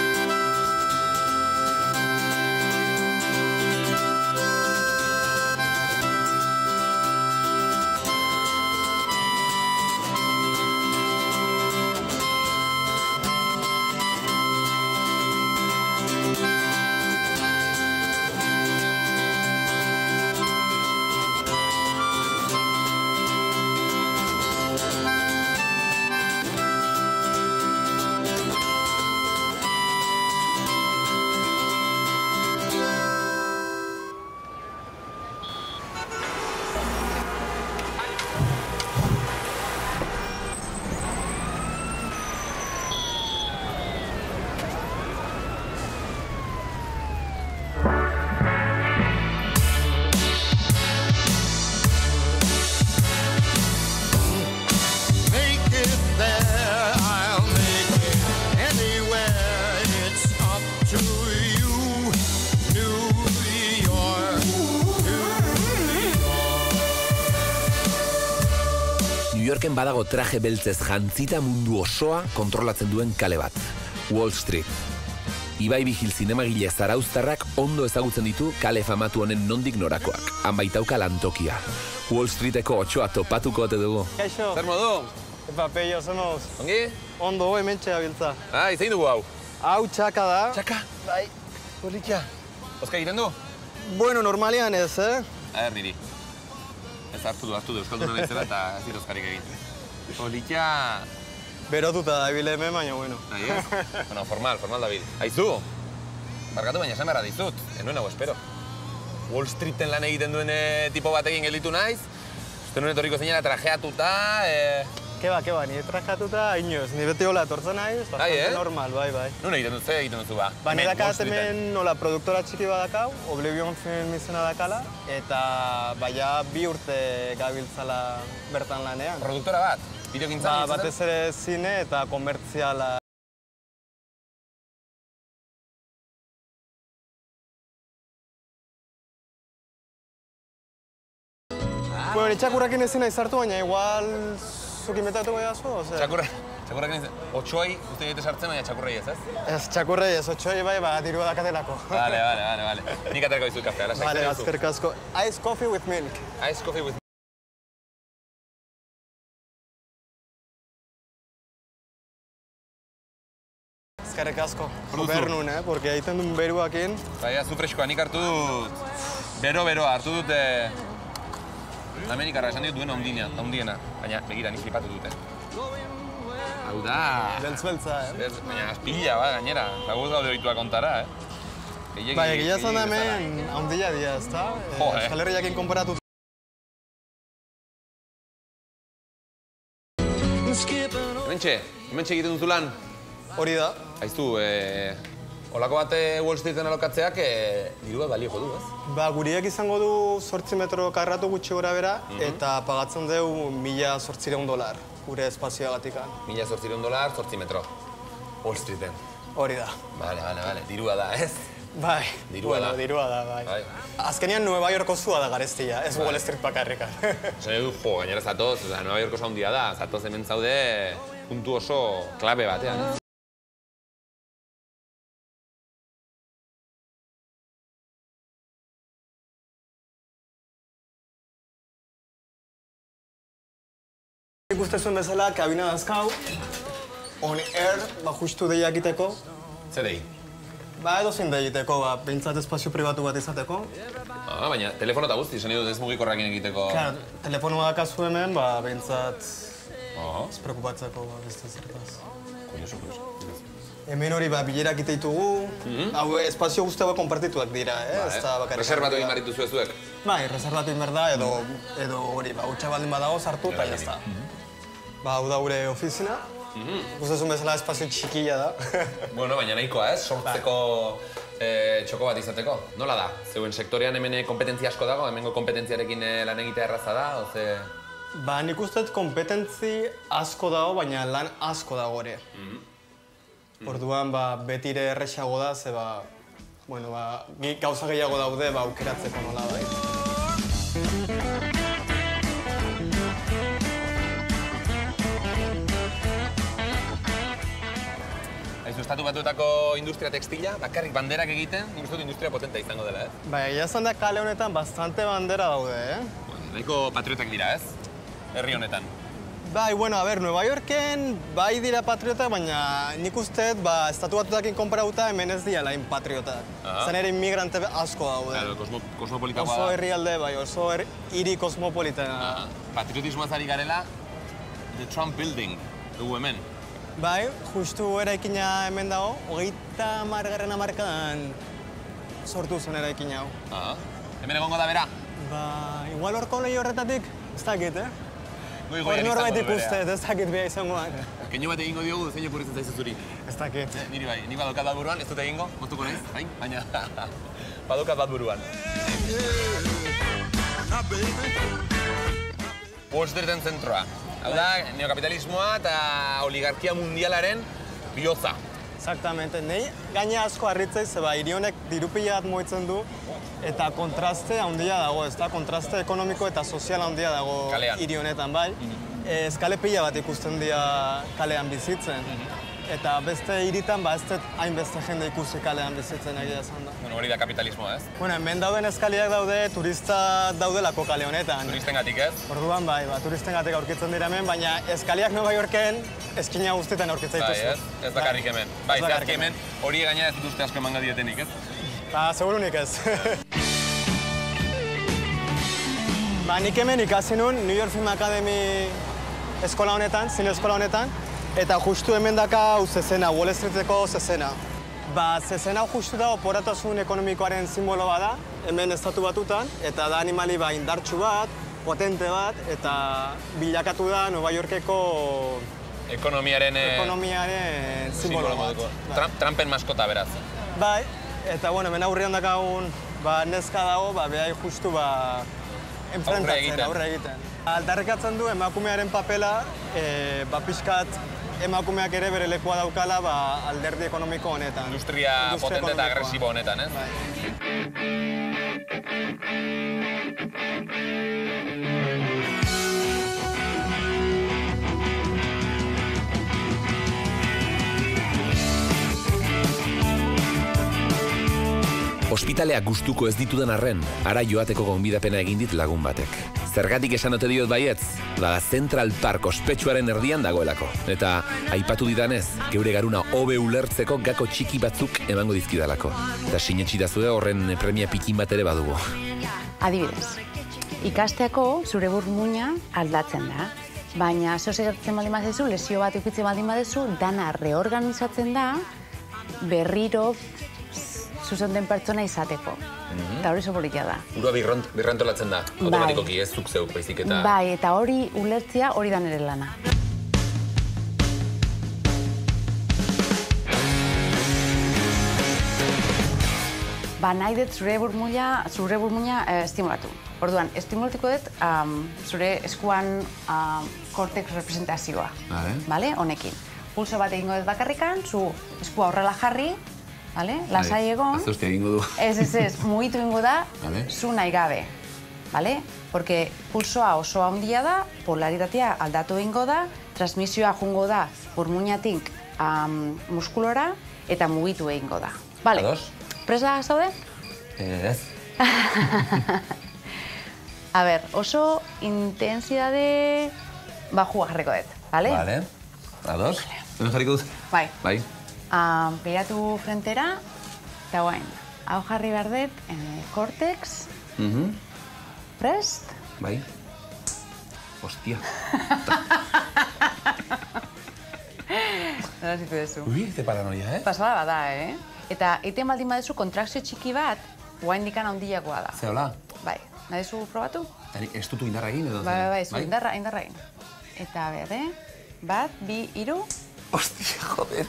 A: New Yorken badago traje beltzez jantzita mundu osoa kontrolatzen duen kale bat, Wall Street. Ibai Vigil zinemagile zarauztarrak ondo ezagutzen ditu kale famatu honen nondik norakoak, han baitauka lantokia. Wall Streeteko otxoa topatuko ote dugu.
K: Kaixo.
I: Zer modu?
K: Epa, peio, zer moduz?
I: Ongi?
K: Ondo, hemen txea biltza.
I: Ah, izein dugu hau?
K: Hau txaka da.
I: Txaka?
K: Bai, politia.
I: Oska egiten du?
K: Bueno, normalian ez, eh?
I: A ber, niri. Ez hartu du, hartu du, euskalduna naizela eta ez dira oskarik egin. Politia...
K: Berotuta da bile hemen, baina bueno.
I: Nahi ez? Bueno, formal, formal David. Aizu! Barkatu baina esan beharra dizut, enuen hau espero. Wall Streeten lan egiten duen tipo batekin gelditu naiz, uste nuen etorriko zeinera trajeatuta, e...
K: Keba, keba, nire trajeatuta inoz, nire beti hola etortzen naiz, bastante normal, bai, bai.
I: Nun egiten duzu, egiten duzu ba?
K: Ba, nire dakat hemen nola produktora txiki badakau, Oblivion Film izena dakala, eta baina bi urte gabiltzala bertan lanean.
I: Produktora bat? Bideogintzan?
K: Ba, batez ere zine eta komertziala. Bueno, ni txakurrakin ezin nahi zartu, baina igual zuk imetatu bai azu, ose?
I: Txakurra, txakurrakin ezin. Otxoi, uste egite sartzen, baina txakurrei ez, ez?
K: Ez, txakurrei ez, otxoi bai, ba, dirua dakatelako.
I: Vale, vale, vale, vale. Nik aterako dizut kafea, lasai.
K: Vale, azkerrik asko. Ice coffee with milk.
I: Ice coffee with milk.
K: Azkerrik asko. Bernun, eh? Porque egiten duen beruakin.
I: Baina, zu freskoa, nik hartu dut... Bero-beroa, hartu dut... Amerikarra esan dut duen handiena, baina begira, nik flipatu dute. Hau da...
K: Beltz-beltza, eh?
I: Baina azpila, ba, gainera. Laguz gaude oitua kontara, eh?
K: Bai, egia zan da hemen handia dia, ezta?
I: Jo, eh?
K: Euskal Herriakin konparatu.
I: Hementxe, hementxe egiten duzu lan.
K: Hori da.
I: Aizu, eh... Olako bate Wall Streeten alokatzeak diru bat balio du, ez?
K: Ba, guriak izango du zortzi metro karratu gutxi gora bera, eta pagatzen dugu mila zortzireun dolar, gure espazioagatik.
I: Mila zortzireun dolar, zortzi metro. Wall Streeten.
K: Hori da.
I: Bale, bale, bale. Dirua da, ez?
K: Bai.
I: Dirua da.
K: Dirua da, bai. Azkenean Nueva Yorko zua da garestia, ez Wall Street bakarrika.
I: Zene du, jo, gainera zatoz, Nueva Yorko zaundia da, zatoz hemen zaude puntu oso klabe batean.
K: Ikuste zuen bezala, kabina dazkau, on air, ba, justu deia egiteko.
I: Zer dei?
K: Ba, edo zein deia egiteko, ba, behintzat espazio pribatu bat izateko.
I: Ah, baina, telefono eta guzti, zen dut ez mugikorrakin egiteko...
K: Claro, telefono badakazu hemen, ba, behintzat... Ez preokupatzeko, ba, beste zertaz.
I: Kurioso, kurioso.
K: Hemen hori, ba, bilerak iteitugu, hau, espazio guzti hau konpartituak dira, eh?
I: Reservatu egin barritu zuezuek?
K: Bai, reservatu egin behar da, edo hori, ba, hutsa baldin badago sartu, eta jazta. Ba, hau da gure ofizina. Guztazun bezala espazio txikia da.
I: Bueno, baina nahikoa, ez? Sortzeko txoko bat izateko. Nola da? Zeuen sektorean hemen kompetentzia asko dago, hemengo kompetentziarekin lan egitea erraza da, oze...
K: Ba, nik uste kompetentzi asko dago, baina lan asko dago ere. Orduan, ba, betire erresago da, ze ba... Bueno, ba, gauza gehiago daude, ba, aukeratzeko nola bai.
I: estatu batuetako industria tekstila, bakarrik banderak egiten, nik uste dut industria potentea izango dela, ez?
K: Bai, egia esan da kale honetan bastante bandera daude, eh?
I: Nahiko patriotak dira, ez? Herri honetan.
K: Bai, bueno, a ber, Nueva Yorken bai dira patriotak, baina nik usteet, ba, estatu batuetakin konparatuta hemen ez dira lain patriotak. Zan ere inmigrante asko daude.
I: Claro, kosmo, kosmopolitakoa da.
K: Oso herrialde, bai, oso hiri kosmopolitana.
I: Patriotismoaz ari garela, The Trump Building, dugu hemen.
K: Bai, justu eraikina hemen dago, hogeita margarren hamarkadan sortu zen eraikina hau.
I: Hemen egongo da bera?
K: Ba, igual horko lehi horretatik, ez dakit, eh?
I: Goi
K: Hor norbait ikusteet, ez dakit beha izangoan.
I: Keinu bat egingo diogu, zein okurritzen zaizu zuri?
K: Ez dakit.
I: Niri bai, nik badokat bat buruan, ez dut egingo, moztuko naiz, hain, baina badokat bat buruan. Wall Streeten zentroa. Hau da, neokapitalismoa eta oligarkia mundialaren bihotza.
K: Exactamente. Nei gaina asko harritzei, zeba hiri honek diru pila bat moitzen du, eta kontraste handia dago, ez da? Kontraste ekonomiko eta sozial handia dago hiri honetan, bai. Eskale pila bat ikusten dira kalean bizitzen. Eta beste hiritan, ba ez dut hainbeste jende ikusi kalean bizitzen egia esan da.
I: Bueno, hori da kapitalismoa, ez?
K: Bueno, hemen dauden eskaliak daude, turista daudelako kale honetan.
I: Turistengatik, ez?
K: Orduan bai, ba, turistengatik aurkitzen dira hemen, baina eskaliak Nueva Yorken eskina guztietan aurkitzen dituzu.
I: Bai, ez? Ez bakarrik hemen. Bai, zehazki hemen hori gaina ez dituzte asko emango dietenik, ez?
K: Ba, segurunik ez. Ba, nik hemen ikasi nun New York Film Academy eskola honetan, zine eskola honetan, eta justu hemen daka zezena, Wall Streeteko zezena. Ba, zezena justu da oporatasun ekonomikoaren simbolo bada, hemen estatu batutan, eta da animali ba indartsu bat, potente bat, eta bilakatu da Nueva Yorkeko
I: ekonomiaren
K: ekonomiaren simbolo bat.
I: Trumpen maskota, beraz.
K: Bai, eta bueno, hemen aurrean dakagun neska dago, ba, behai justu ba enfrentatzen, aurre egiten. Aldarrikatzen du emakumearen papela, ba pixkat emakumeak ere bere lekua daukala ba alderdi ekonomiko honetan.
I: Industria potente eta agresibo honetan, ez?
A: Ospitalea gustuko ez ditudan arren, ara joateko gonbidapena egin dit lagun batek. Zergatik esan ote diot baietz? Da Central Park ospetsuaren erdian dagoelako. Eta aipatu didanez, geure garuna hobe ulertzeko gako txiki batzuk emango dizkidalako. Eta sinetxi dazue horren premia pikin bat ere badugu.
L: Adibidez, ikasteako zure burmuina aldatzen da. Baina zozegatzen baldin badezu, lesio bat eukitzen baldin badezu, dana reorganizatzen da, berriro zuzen den pertsona izateko. Eta hori sopolitia da.
I: Urua birrantolatzen da, automatikoki ez zuk zeuk baizik eta...
L: Bai, eta hori ulertzea hori da nire lana. Ba, nahi dut zure burmuina, zure burmuina estimulatu. Orduan, estimulatuko dut zure eskuan kortex representazioa. Bale? Honekin. Pulso bat egingo dut bakarrikan, zu eskua horrela jarri, lasai egon.
A: Azte egingo du.
L: Ez, ez, ez, mugitu egingo da, zu nahi gabe. Porque pulsoa oso handia da, polaritatea aldatu egingo da, transmisioa jungo da burmuinatik muskulora, eta mugitu egingo da.
I: Ados?
L: Presa zaude?
I: Ez.
L: A ber, oso intensidade bajua jarriko dut, bale?
I: Bale. Ados? Hemen jarriko dut?
L: Bai.
I: Bai.
L: Begiratu frentera, eta guain, hau jarri behar dut, cortex, prest.
I: Bai. Hostia.
L: Nola zitu dezu.
I: Ui, ze paranoia, eh?
L: Pasada bada, eh? Eta egiten baldin badezu kontrakzio txiki bat, guain dikan handiagoa da.
I: Ze hola?
L: Bai. Nahi duzu probatu?
I: Ez dutu indarra egin edo?
L: Bai, bai, bai, zu indarra, indarra egin. Eta ber, eh? Bat, bi, hiru.
I: Hostia, joder.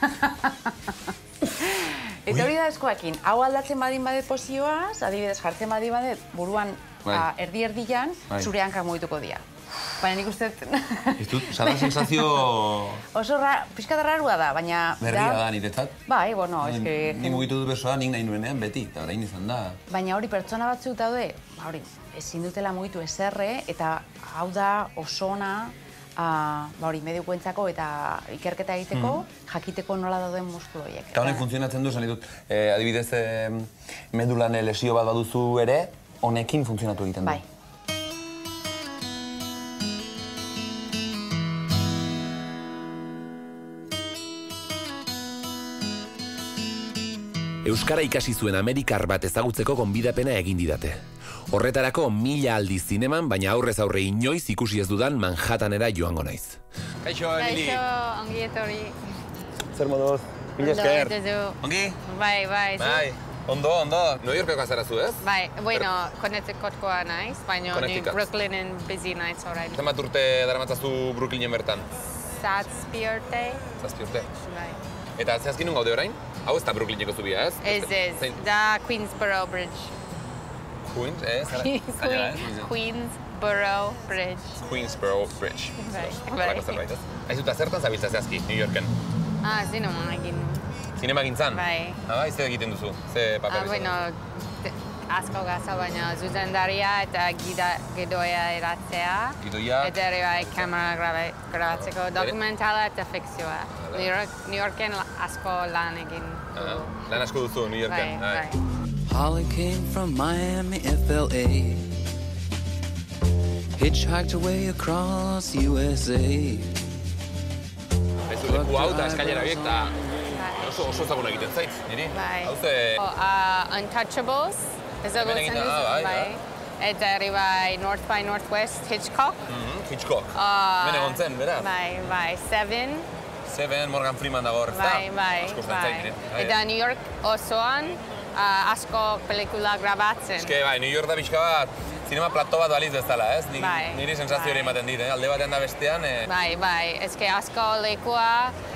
L: Eta hori da eskoekin, hau aldatzen badin badet pozioaz, adibidez jartzen badin badet buruan erdi-erdian, zure hankak mugituko dira. Baina nik uste...
I: Ez dut, zara sensazio...
L: Oso pixka da rarua da, baina...
I: Berria da niretzat.
L: Bai, bueno, eske...
I: Ni mugitu dut besoa, nik nahi nuenean beti, eta orain izan da.
L: Baina hori pertsona batzuk daude, hori, ezin dutela mugitu ezerre, eta hau da oso ona, hori medikuentzako eta ikerketa egiteko, jakiteko nola dauden muskulu horiek.
I: Eta honek funtzionatzen du, esan ditut, adibidez medulan lesio bat baduzu ere, honekin funtzionatu egiten du.
L: Bai.
A: Euskara ikasi zuen Amerikar bat ezagutzeko gonbidapena egin didate. Horretarako mila aldiz zineman, baina aurrez aurre inoiz ikusi ez dudan Manhattanera joango naiz.
I: Kaixo, Emili.
B: Kaixo, ongi etorri.
I: Zer moduz? Mila esker. Ongi?
B: Bai, bai.
I: Bai, ondo, ondo. New Yorkeko azara zu, ez?
B: Bai, bueno, Connecticutkoa naiz, baina Brooklynen bizi naiz orain.
I: Zenbat urte daramatzazu Brooklynen bertan?
B: Zazpi urte.
I: Zazpi urte?
B: Bai.
I: Eta zehazkin nun gaude orain? Hau ez da Brooklyneko zubia, ez?
B: Ez, ez. Da Queensboro Bridge.
I: Queens, ez?
B: Queensboro Bridge.
I: Queensboro Bridge.
B: Bai,
I: Halako zerbait, ez? Aizuta, zertan zabiltza zehazki, New Yorken?
B: Ah, zinema egin.
I: Zinema gintzan?
B: Bai.
I: Ah, bai, zer egiten duzu? Ze papel
B: Ah, bueno, asko gaza, baina zuzendaria eta gidoia eratzea.
I: Gidoia?
B: Eta ere bai, kamera grabatzeko dokumentala eta fikzioa. New Yorken asko lan egin.
I: Lan asko duzu, New Yorken.
B: Bai, bai.
J: Holly came from Miami, F L A. Hitchhiked away across U S A.
I: Ez du leku hau eta eskailera biek eta oso ezaguna egiten zaitz, niri?
B: Bai.
I: Hau ze...
B: Untouchables. Ezagutzen duzu, bai. Eta ere bai, North by Northwest, Hitchcock.
I: Hitchcock. Hemen egon zen, beraz?
B: Bai, bai, Seven.
I: Seven, Morgan Freeman dago hor, ez da?
B: Bai, bai, bai. Eta New York osoan asko pelikula grabatzen.
I: Eske, bai, New York da pixka bat, zinema plato bat baliz bezala, ez? Niri sensazio hori ematen dit, alde batean da bestean. Bai,
B: bai, eske asko lekua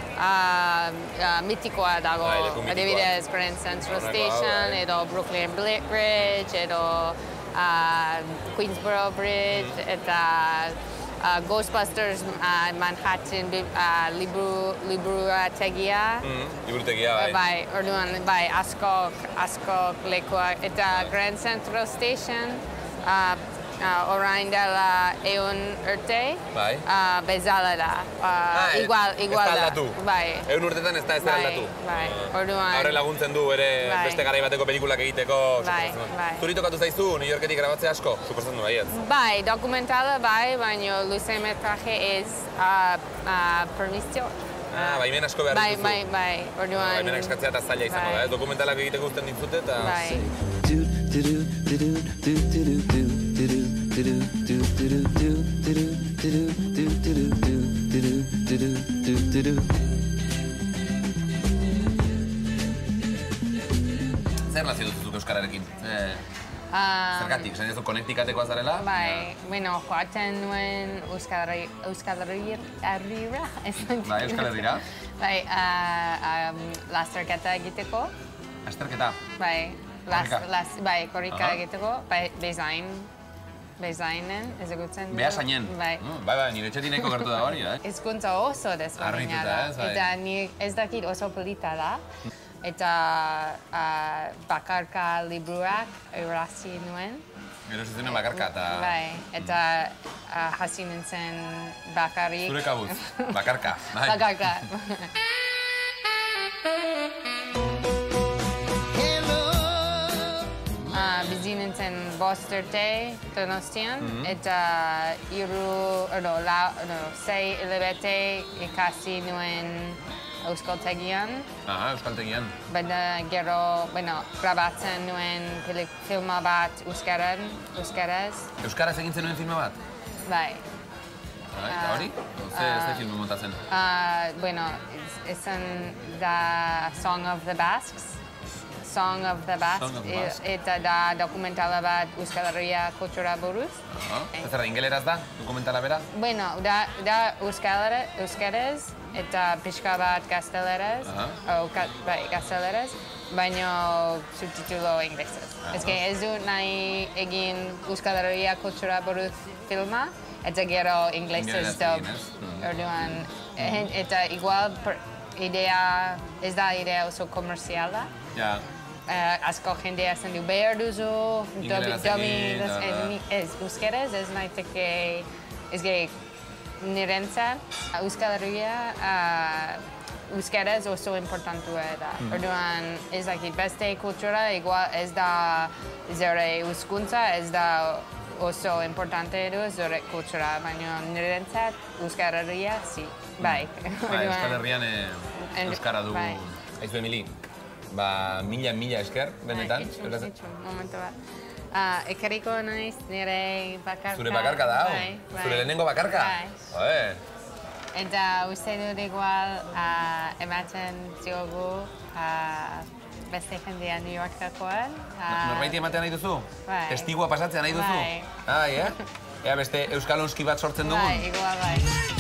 B: mitikoa dago. Adibidez, Grand Central Station, edo Brooklyn Bridge, edo Queensboro Bridge, eta Ghostbusters Manhattan liburutegia.
I: Liburutegia, bai.
B: Bai, orduan, bai, askok, askok lekua. Eta Grand Central Station, orain dela eun urte, bezala da. Igual, igual da.
I: Ez da aldatu.
B: Bai.
I: Eun urtetan ez da ez da aldatu.
B: Bai, orduan.
I: Horre laguntzen du ere beste garai bateko pelikulak egiteko.
B: Bai, bai.
I: Zuri tokatu zaizu New Yorketik grabatzea asko? Suposatzen du baietz?
B: Bai, dokumentala bai, baina luzemetraje ez permisio.
I: Ah, baimen asko behar dituzu.
B: Bai, bai, bai, orduan.
I: Baimenak eskatzea eta zaila izango da, ez? Dokumentalak egiteko uzten dintzute eta...
B: Bai.
I: Zer nazio duzuzuk euskararekin? Zergatik, esan dizu Connecticuteko azarela?
B: Bai, bueno, joaten nuen Euskal Herrira.
I: Bai, Euskal Herrira?
B: Bai, lasterketa egiteko.
I: Lasterketa?
B: Bai, bai, korrika egiteko, bezain. Bezainen, ezagutzen du.
I: Behasainen?
B: Bai.
I: Bai, bai, nire etxetik nahiko gertu da hori, eh?
B: Hizkuntza oso desberdina da. Eta ez dakit oso polita da. Eta bakarka liburuak irazi nuen.
I: Gero zuten bakarka eta...
B: Bai, eta hasi nintzen bakarrik.
I: Zure kabuz, bakarka.
B: Bakarka. Bizi nintzen bost urte Donostian, eta hiru, edo, sei hilabete ikasi nuen euskaltegian.
I: Aha, euskaltegian.
B: Baina gero, bueno, grabatzen nuen filma bat euskaran, euskaraz.
I: Euskaraz egintzen nuen filma bat?
B: Bai.
I: Eta hori? Ze filmu montatzen?
B: Bueno, izan da Song of the Basques. Song of the Basques, eta da dokumentala bat Euskal Herria kultura buruz.
I: Ez da, ingeleraz da, dokumentala bera?
B: Bueno, da euskaraz eta pixka bat gazteleraz, bai, gazteleraz, baina subtitulo inglesez. Ez que ez du nahi egin Euskal Herria kultura buruz filma, eta gero inglesez dub. Orduan, eta igual idea, ez da idea oso komerziala.
I: Ja.
B: Asko jende esan du behar duzu, domi, ez euskeraz, ez naiteke, ez ge nirentzat, Euskal Herria euskaraz oso importantua da. Orduan, ez dakit, beste kultura ez da zure hizkuntza, ez da oso importante edo zure kultura, baina nirentzat Euskal Herria, si, bai.
I: Euskal Herrian euskara du. Aizu Emili, ba, mila, mila esker, benetan.
B: Itxu, itxu, momentu bat. Ekarriko naiz nire bakarka.
I: Zure bakarka da, hau? Zure lehenengo bakarka? Bai.
B: Eta uste dut igual ematen diogu beste jendea New Yorkakoan.
I: Norbaiti ematea nahi duzu?
B: Bai.
I: Testigua pasatzea nahi duzu? Bai. Ai, eh? Ea beste euskalonski bat sortzen dugun?
B: Bai, igual bai.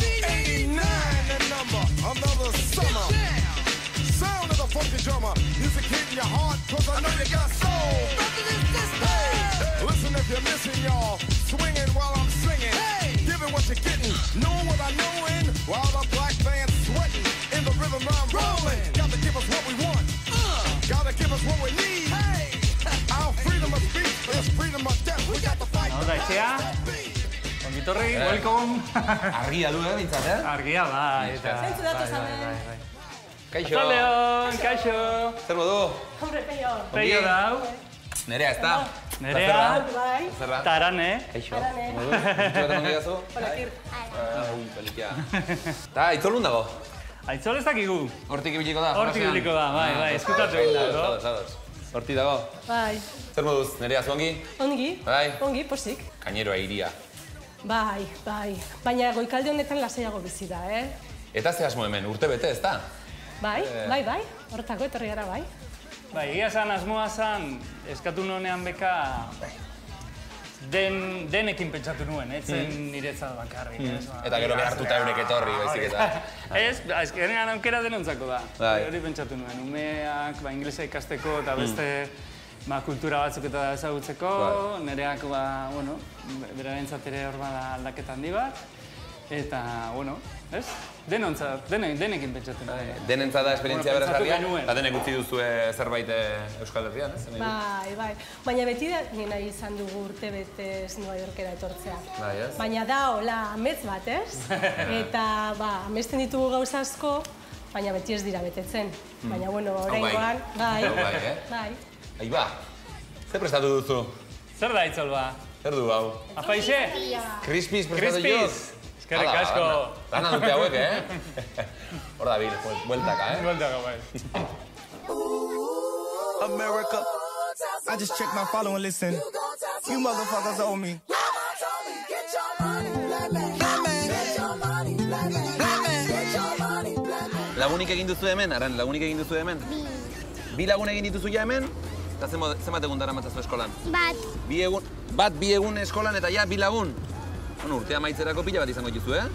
J: Sound of the funky drummer, music hitting your heart, cause I know you got soul. Hey, listen if you're missing, y'all, swinging while I'm singing, hey, giving what you're getting, knowing what I'm knowing, while the black band's sweating, in the rhythm I'm rolling. Gotta give us what we want, uh, gotta give us what we need, hey, our freedom of speech is freedom of death, we got to fight.
H: Hauda, etxea, ongitorri, welcome.
I: Argia du, eh, bintzat, eh?
H: Argia, bai, eta...
M: Zentzu datu zanen.
I: Kaixo.
H: Leon, kaixo.
I: Zer modu?
M: Hombre, peio.
H: Peio dau.
I: Nerea, ez da?
H: Nerea.
M: Bai.
I: Zerra?
H: Tarane.
I: Kaixo. Modu? Zentzu bat eman gehiazu?
M: Polakir.
I: Ui, polikia. Ta, aitzolun dago?
H: Aitzol ez dakigu.
I: Hortik ibiliko da?
H: Hortik ibiliko da, bai, bai, eskutatu egin da, no?
I: Zadoz, zadoz. Hortik dago?
M: Bai.
I: Zer moduz, Nerea, zu ongi?
M: Ongi.
I: Bai.
M: Ongi, posik.
I: Kaineroa iria.
M: Bai, bai. Baina goikalde honetan lasaiago bizi da, eh?
I: Eta ze asmo hemen, urte bete, ez da?
M: Bai, bai, bai. Horretako etorri gara, bai.
H: Bai, egia zan, asmoa zan, eskatu nuenean beka den, denekin pentsatu nuen, ez zen niretzat bakarrik.
I: Eta gero behartuta eurek etorri, baizik eta.
H: Ez, azkenean aukera denontzako da. Hori pentsatu nuen, umeak, ba, inglesa ikasteko eta beste ba, kultura batzuk eta ezagutzeko, nereak, ba, bueno, bera bentsat ere hor bada aldaketa handi bat. Eta, bueno, ez? Denontzat, denekin pentsatu nuen.
I: Denentzat da esperientzia berazgarria, eta denek utzi duzue zerbait Euskal Herrian, ez?
M: Bai, bai. Baina beti da nahi izan dugu urte betez Nueva Yorkera etortzea.
I: Bai, ez?
M: Baina da, hola, amets bat, ez? Eta, ba, amesten ditugu gauza asko, baina beti ez dira betetzen. Baina, bueno, oraingoan, bai.
I: Bai, eh?
M: Bai.
I: Aiba, zer prestatu duzu?
H: Zer da itzol ba?
I: Zer du, hau?
H: Apaixe?
I: Crispies prestatu jo?
H: Eskerrik asko.
I: Lana dute hauek, eh? Hor da bil, bueltaka, eh?
H: Bueltaka, bai.
J: America, I just checked my follow and listen. You motherfuckers owe me.
I: Lagunik egin duzu hemen, Aran, lagunik egin duzu hemen? Bi. Bi lagun egin dituzu ja hemen? Eta zenbat egun dara matzazu eskolan?
N: Bat.
I: Bi egun, bat bi egun eskolan eta ja bi lagun? Bueno, urtea maitzerako pila bat izango dituzu, eh?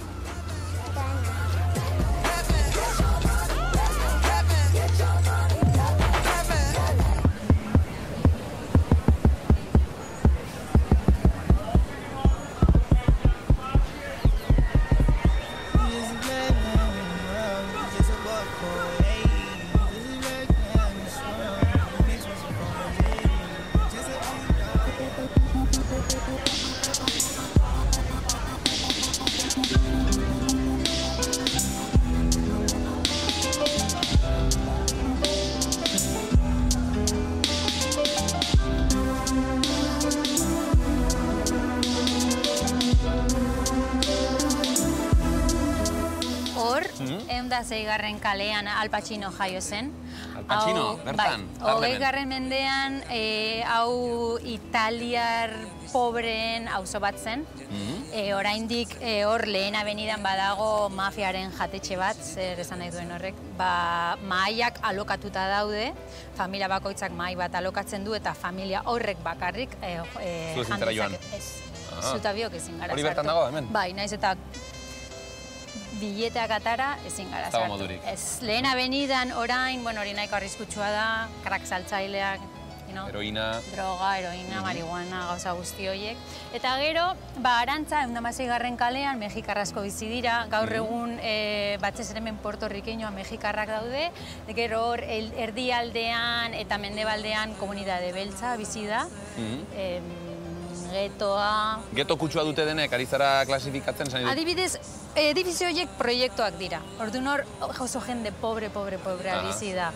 N: Zeigarren kalean Al Pacino jaio zen.
I: Al Pacino, bertan?
N: Hogei garren mendean, hau italiar pobreen auzo bat zen. Oraindik hor lehen abenidan badago mafiaren jatetxe bat, zer esan nahi duen horrek. Mahaiak alokatuta daude, familia bakoitzak mahai bat alokatzen du eta familia horrek bakarrik
I: Zu ezin zara joan?
N: Ez, zuta biok ezin gara sartu.
I: Hori bertan dago, hemen?
N: Bai, naiz eta bileteak atara ezin gara sartu. Ez, lehen abenidan orain, bueno, hori nahiko arriskutsua da, krak saltzaileak,
I: heroina,
N: droga, heroina, marihuana, gauza guzti horiek. Eta gero, ba, Arantza, ehun eta hamaseigarren kalean, mexikarrasko bizi dira, gaur egun batez ere hemen puertorrikeñoa mexikarrak daude, gero hor erdialdean eta mendebaldean komunitate beltza bizi da. getoa...
I: Geto kutsua dute denek, ari zara klasifikatzen, zan
N: Adibidez, edifizio horiek proiektuak dira. Orduan hor, oso jende pobre, pobre, pobre bizi da.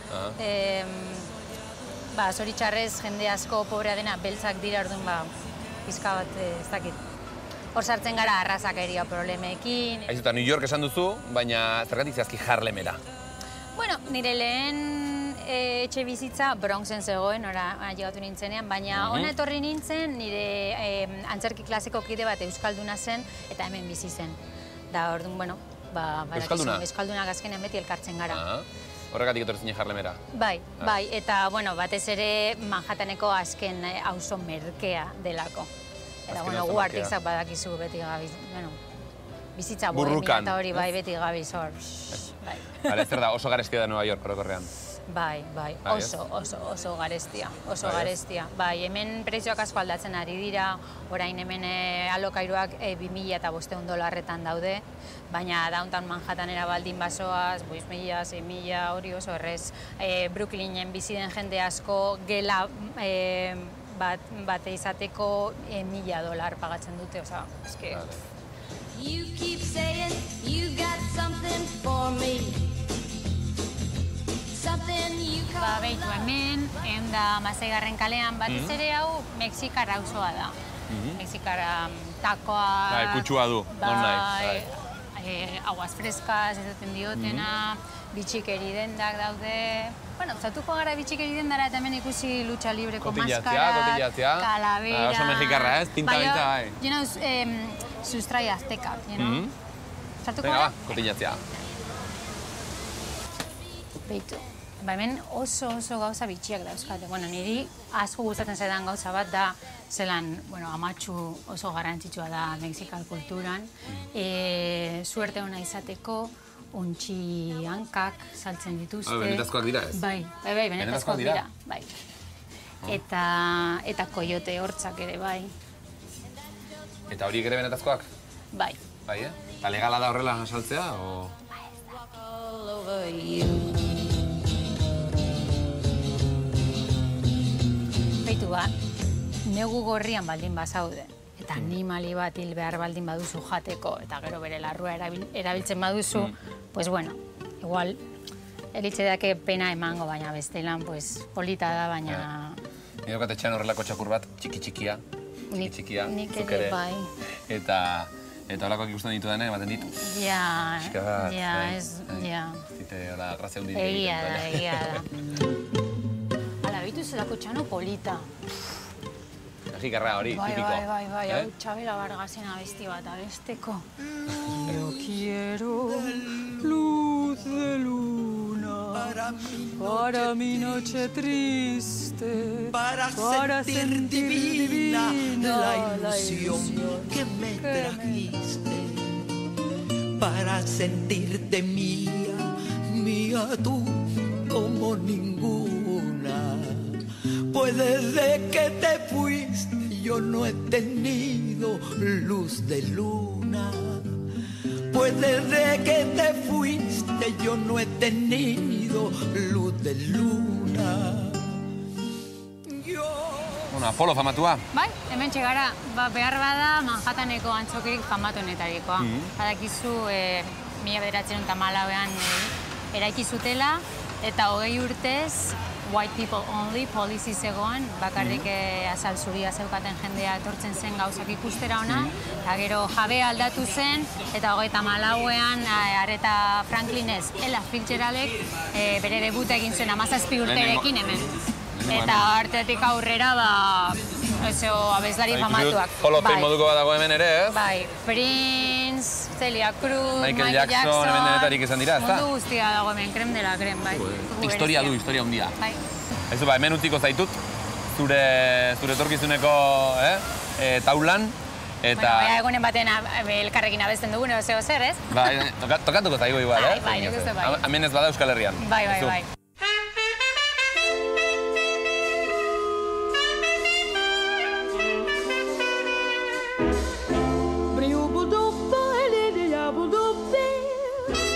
N: Ba, zoritxarrez, jende asko pobrea dena, beltzak dira, orduan, ba, pizka bat, ez dakit. Hor sartzen gara arrazakeria problemekin.
I: Aizu, eta New York esan duzu, baina zergatik zehazki Harlemera?
N: Bueno, nire lehen etxe bizitza Bronxen zegoen, ora llegatu nintzenean, baina ona etorri nintzen nire antzerki klaseko kide bat euskalduna zen eta hemen bizi zen. Da, orduan, bueno, ba,
I: Euskalduna?
N: Euskaldunak azkenean beti elkartzen gara.
I: Horregatik etorri zinen Harlemera?
N: Bai, bai, eta, bueno, batez ere Manhattaneko azken auzo merkea delako. Eta, bueno, gu artikzak badakizu beti gabiz, bueno, bizitza bohemia eta hori bai beti gabiz hor.
I: Bale, zer da, oso garestia da Nueva York, orokorrean?
N: Bai, bai, oso, oso, oso garestia, oso garestia. Bai, hemen prezioak asko aldatzen ari dira, orain hemen alokairuak bi mila eta bosteun dolarretan daude, baina downtown Manhattanera baldin basoaz, bost mila, sei mila, hori oso errez. Brooklynen bizi den jende asko gela bate izateko mila dolar pagatzen dute, oza, eske...
O: You keep saying you got something for me.
N: Ba, behitu hemen, egun da Maseigarren kalean, batez ere hau Mexikar auzoa da. Mexikar takoa...
I: Bai, kutsua du, non nahi.
N: Aguas freskas, ez duten diotena, bitxikeri dendak daude... Bueno, zatuko gara bitxikeri dendara eta hemen ikusi lucha libreko maskarak, kalavera...
I: Oso mexikarra, ez? Tinta binta, bai.
N: You know, sustrai aztekak, you know? Zatuko
I: gara?
N: Venga, ba,
I: kotillatzea.
N: Beitu. Ba, hemen oso oso gauza bitxiak dauzkate. Bueno, niri asko gustatzen zaidan gauza bat da, zelan, bueno, amatxu oso garrantzitsua da Mexikar kulturan. Suerte hona izateko, untxi hankak saltzen dituzte.
I: Ah, benetazkoak dira ez?
N: Bai, bai, bai, benetazkoak dira. Bai. Eta koiote hortzak ere, bai.
I: Eta horiek ere benetazkoak?
N: Bai.
I: Bai, eh? Eta legala da horrela saltzea, o...?
N: Beitu ba, negu gorrian baldin bazaude, eta animali bat hil behar baldin baduzu jateko, eta gero bere larrua erabiltzen baduzu, pues bueno, igual, eritxe dake pena emango, baina bestelan, pues, polita da, baina...
I: Nire katetxean horrelako txakur bat, txiki-txikia, txiki-txikia, zuk ere, eta... Eta holakoak ikusten ditu denek, ematen ditu.
N: Ja, ja, ez, ja.
I: Zite, hola, grazia hundi.
N: Egia da, egia da. Hala, behitu zelako txano polita.
I: Mexikarra hori, tipiko.
N: Bai, bai, bai, hau Txabela Vargasen abesti bat abesteko. Yo quiero luz de luna para mi noche triste,
P: para sentir divina la ilusión que me trajiste, para sentirte mía, mía tú como ninguna. Pues desde que te fuiste yo no he tenido luz de luna. Pues desde que te fuiste yo no he tenido luz de luna.
I: Bueno, Apolo famatua.
N: Bai, hemen txegara, behar bada Manhattaneko antzokirik famatuenetarikoa. Badakizu, mila bederatzen eta malauean eraiki zutela, eta hogei urtez, white people only, polizi zegoen, bakarrik azal zuria zeukaten jendea etortzen zen gauzak ikustera ona, eta gero jabe aldatu zen, eta hogeita malauean, Aretha Franklinez, Ella Fitzgeraldek bere debuta egin zuen amazazpi urterekin hemen. Eta artetik aurrera, ba, oso abeslari famatuak.
I: Hall of Fame moduko bat dago hemen ere, ez?
N: Bai, Prince, Celia Cruz,
I: Michael Jackson, hemen denetarik izan dira, ezta?
N: Mundu guztia dago hemen, krem dela krem, bai.
I: Historia du, historia hundia.
N: Bai.
I: Ez du, ba, hemen utziko zaitut, zure etorkizuneko taulan, eta...
N: Bueno, egunen baten elkarrekin abesten dugun, zeo zer, ez?
I: Bai, tokatuko zaigu igual, ez?
N: Bai, nik uste bai.
I: Hemen ez bada Euskal Herrian.
N: Bai, bai, bai.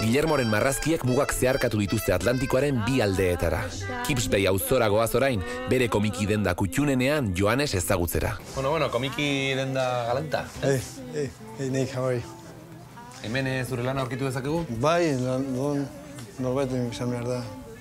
A: Guillermoren marrazkiek mugak zeharkatu dituzte Atlantikoaren bi aldeetara. Kips Bay auzora goaz orain, bere komiki denda kutxunenean Joanes ezagutzera.
I: Bueno, bueno, komiki denda galanta.
C: Hey, hey, hey, Nick, how are you?
I: Hemen zure lana aurkitu dezakegu?
C: Bai, non, norbait izan behar da.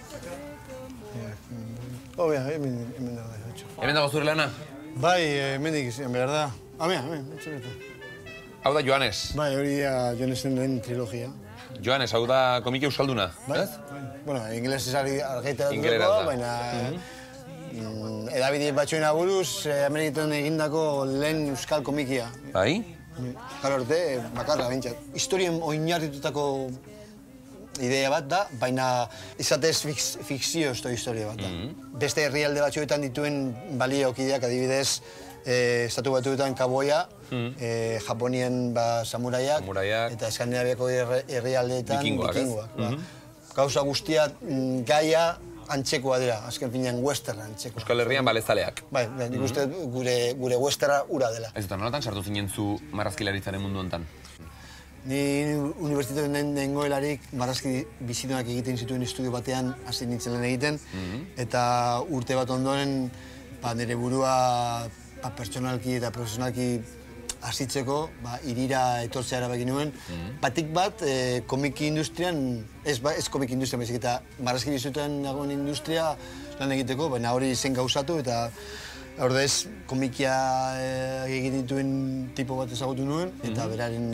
C: Oh, ja, hemen, hemen da.
I: Hemen dago zure lana?
C: Bai, hemendik izan behar da. Ah, mea, hemen, etxeretu.
I: Hau da Joanes.
C: Bai, hori Joanesen lehen trilogia.
I: Joanes, hau da komiki euskalduna,
C: bai?
I: ez?
C: Bueno, ingelesez argitaratuko, baina edabide batxoen aburuz, Ameriketan egindako lehen euskal komikia.
I: Bai?
C: Karo orte, bakarra bintzat. Historien oinarritutako idea bat da, baina izatez fikzio historia bat da. Beste herrialde batxoetan dituen baliokideak adibidez, estatu batuetan kaboia, Japonien samuraiak, eta Eskandinaviako herrialdeetan bikingoak. Gauza guztia gaia antzekoa dira, azken finean western antzekoa.
I: Euskal Herrian balezaleak.
C: Bai, nik uste gure westerna ura dela.
I: Ez eta nolatan sartu zinen zu marrazkilaritzaren mundu honetan?
C: Ni unibertsitatean nengoelarik marrazki bizitunak egiten zituen estudio batean hasi nintzen lan egiten, eta urte bat ondoren nire burua pertsonalki eta profesionalki hasitzeko, hirira etortzea erabaki nuen. Batik bat, komiki industrian, ez komiki industrian baizik eta marrazki bizituan dagoen industria lan egiteko, baina hori zen gauzatu eta ordez komikia egiten dituen tipo bat ezagutu nuen, eta beraren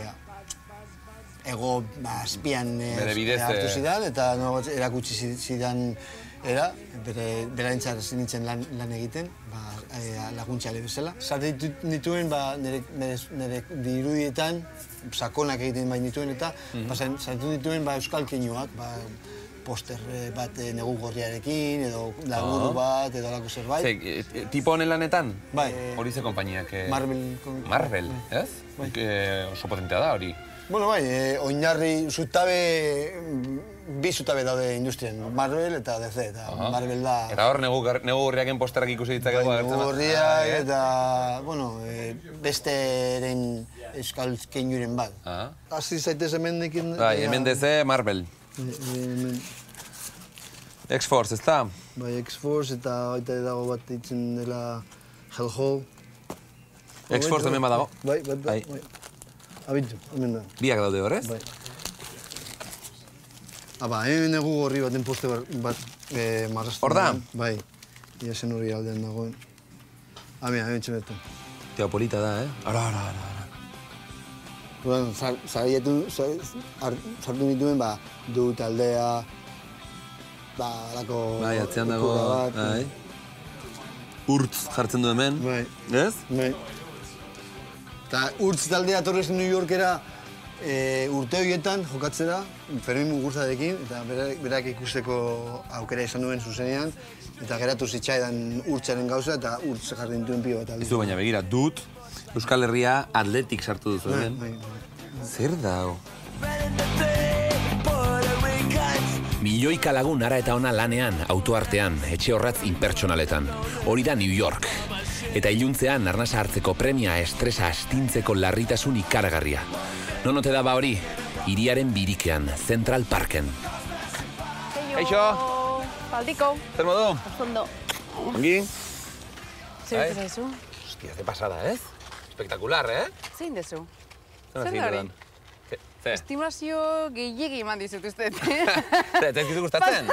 C: ego azpian hartu zidan, eta erakutsi zidan era, berarentzat nintzen lan egiten, laguntxale bezala. Sartu nituen nire dirudietan, sakonak egiten bain nituen, eta sartu nituen euskal keinuak, poster bat negu gorriarekin, edo laburu bat, edo alako zerbait.
I: Tipo honen lanetan?
C: Bai.
I: Hori ze kompainiak?
C: Marvel.
I: Marvel, ez? Oso potentea da hori.
C: Bueno, bai, oinarri zutabe, bi zutabe daude industrian, Marvel eta D C, eta Marvel da...
I: Eta hor, negu gorriaken posterak ikusi ditzakegu agertzen?
C: Negu gorriak eta, bueno, besteren euskal keinuren bat. Hasi zaitez hemendekin...
I: Bai, hemen D C, Marvel. X-Force, ez da?
C: Bai, X-Force eta baita dago bat ditzen dela Hellhole.
I: X-Force hemen badago?
C: Bai, bat da. Abintu, hemen da.
I: Biak daude horrez?
C: Bai. Aba, hemen negu gorri baten poste bat marrazten.
I: Hor da?
C: Bai, ia zen hori aldean dagoen. Hamia, hemen txemetu.
I: Tia polita da, eh? Ara, ara, ara.
C: Bueno, zarietu, sartu nituen, ba, du taldea, ba, alako...
I: Bai, atzean dago, bai. Urtz jartzen du hemen, ez?
C: Bai. Eta urtz taldea torrez New Yorkera urte horietan jokatzera, Fermin Mugurzarekin, eta berak ikusteko aukera izan duen zuzenean, eta geratu zitzaidan urtzaren gauza, eta urtz jarri dituen pio bat aldi.
I: Ez du, baina begira, dut Euskal Herria atletik sartu duzu hemen. Zer dago?
A: Milioika lagun ara eta ona lanean, autoartean, etxe horratz inpertsonaletan. Hori da New York. Eta iluntzean arnasa hartzeko premia estresa astintzeko larritasun ikaragarria. Non ote da ba hori? Hiriaren birikean, Central Parken.
I: Kaixo!
M: Baldiko.
I: Zer modu?
M: Ondo.
I: Ongi?
M: Zer dezu?
I: Hostia, ze pasada, ez? Espektakular, eh?
M: Zein dezu?
I: Zer da hori?
M: Estimulazio gehiegi eman dizut uste.
I: Zer, ez gizu gustatzen?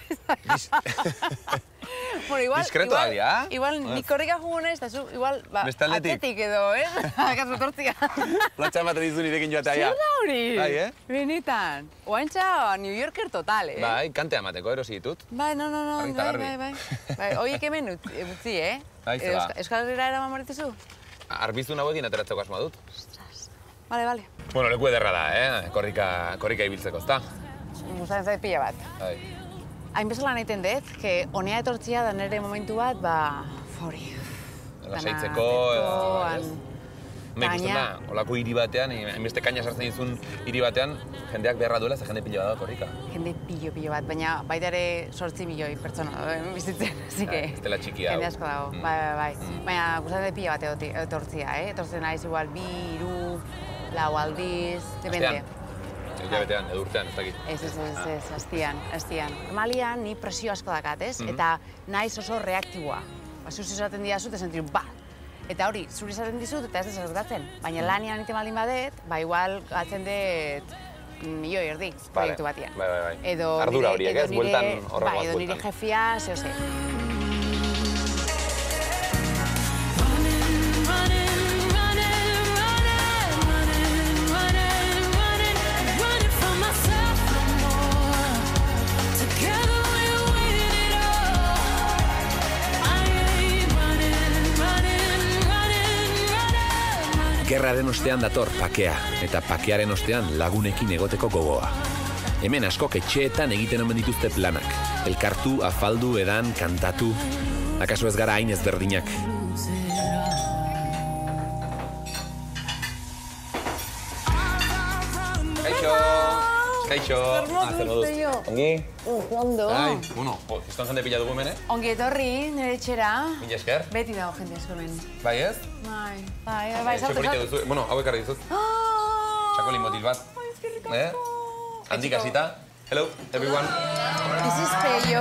M: Bueno, igual,
I: Diskretoa
M: igual,
I: dia.
M: Igual nik horrega jugunez, eta zu, igual, ba, atletik edo, eh? Akazu tortzia.
I: Lotxa ematen dizu nirekin joatea, ja.
M: Zer da hori?
I: Bai, eh?
M: Benetan. Oantxa New Yorker total, eh?
I: Bai, kantea emateko erosi ditut.
M: Bai, no, no, no, bai, bai, bai. Bai, hoiek hemen utzi, eh?
I: Bai, zeba.
M: Euskal Herriera eraman marituzu?
I: Arbiztu nagoekin ateratzeko asmoa dut.
M: Bale, bale.
I: Bueno, leku ederra da, eh? Korrika, korrika ibiltzeko, ezta?
M: Gustatzen zait pila bat.
I: Bai.
M: Hain bezala nahi dut, que honea etortzia da nire momentu bat, ba, fori.
I: Lasaitzeko, Me ikusten da, olako hiri batean, hainbeste kaina sartzen dizun hiri batean, jendeak beharra duela, ze jende pilo bat da korrika.
M: Jende pilo-pilo bat, baina baita ere sortzi milioi pertsona bizitzen, así que...
I: Ez dela txikia.
M: Jende asko dago, bai, bai, bai. Baina gustatzen pilo bat etortzia, eh? Etortzen naiz igual bi, hiru, lau aldiz, depende.
I: Hilabetean, edo urtean, ez dakit.
L: Ez, ez, ez, ez, aztian, aztian. Normalian, ni presio asko dakat, ez? Eta naiz oso reaktiboa. Ba, zuz esaten didazut, esan diru, ba! Eta hori, zuri esaten dizut, eta ez desagertatzen. Baina lanian egiten baldin badet, ba, igual gatzen dut milioi erdi proiektu batean.
I: Bai, bai, bai.
L: Edo
I: Ardura
L: nire-
I: horiek, ez?
L: edo nire-
I: Bueltan
L: Bai,
I: horregoaz
L: edo nire
I: bueltan.
L: jefia, zeo ze.
A: Gerraren ostean dator pakea, eta pakearen ostean lagunekin egoteko gogoa. Hemen askok etxeetan egiten omen dituzte planak. Elkartu, afaldu, edan, kantatu. Akaso ez gara hain ezberdinak.
I: Kaixo! Kaixo! Ah, zer moduz? Ongi?
L: Ondo.
I: Ai, bueno, kriston jende pila dugu hemen, eh?
L: Ongi etorri, nire etxera.
I: Mila esker.
L: Beti dago jende asko hemen.
I: Bai ez?
L: Bai, bai, bai,
I: Etxe polita duzu, bueno, hau ekarri dizut. Txakolin botil bat. Eh? Handik hasita. Hello, everyone.
L: This is Peyo.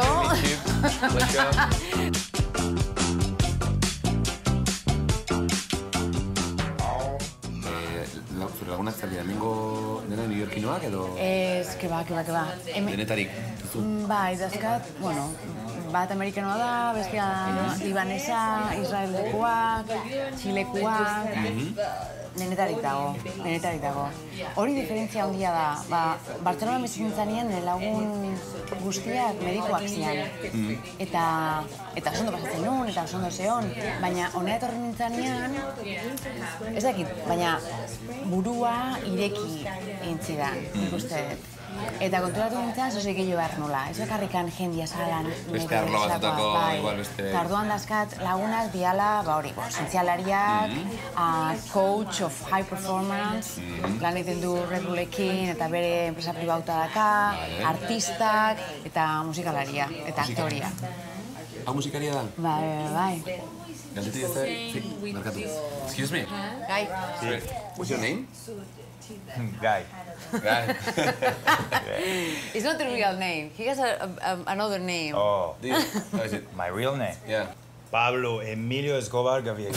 A: Zure lagunak zer dira, hemengo dena New Yorkinoak edo...
L: Ez, que ba, que ba, que ba.
A: Denetarik.
L: Bai, dazkat, bueno, bat amerikanoa da, bestia libanesa, israeldekoak, txilekoak, denetarik dago, denetarik dago. Hori diferentzia handia da, ba, Bartzelona bizitzen zanien lagun guztiak medikoak zian. Eta, eta oso ondo pasatzen nuen, eta oso ondo zeon, baina honea etorri nintzanean, ez dakit, baina burua ireki intzidan, nik uste dut. Eta konturatu nintzen, zozei gehiago behar nola. Ez bakarrikan jendia zalan.
I: Beste arlo batzutako, igual beste...
L: Eta orduan dazkat lagunak diala, ba hori, zientzialariak, coach of high performance, lan egiten du Red Bullekin, eta bere enpresa pribauta daka, artistak, eta musikalaria, eta aktoria.
A: Hau musikaria da?
L: Bai, bai.
A: Galdetu dira, sí, markatu. Excuse me.
L: Gai.
A: What's your name?
Q: Guy.
A: Guy.
L: It's not the real name. He has a, a, another name.
Q: Oh.
A: Do you? How is it?
Q: My real name?
A: Yeah.
Q: Pablo Emilio Escobar Gaviria.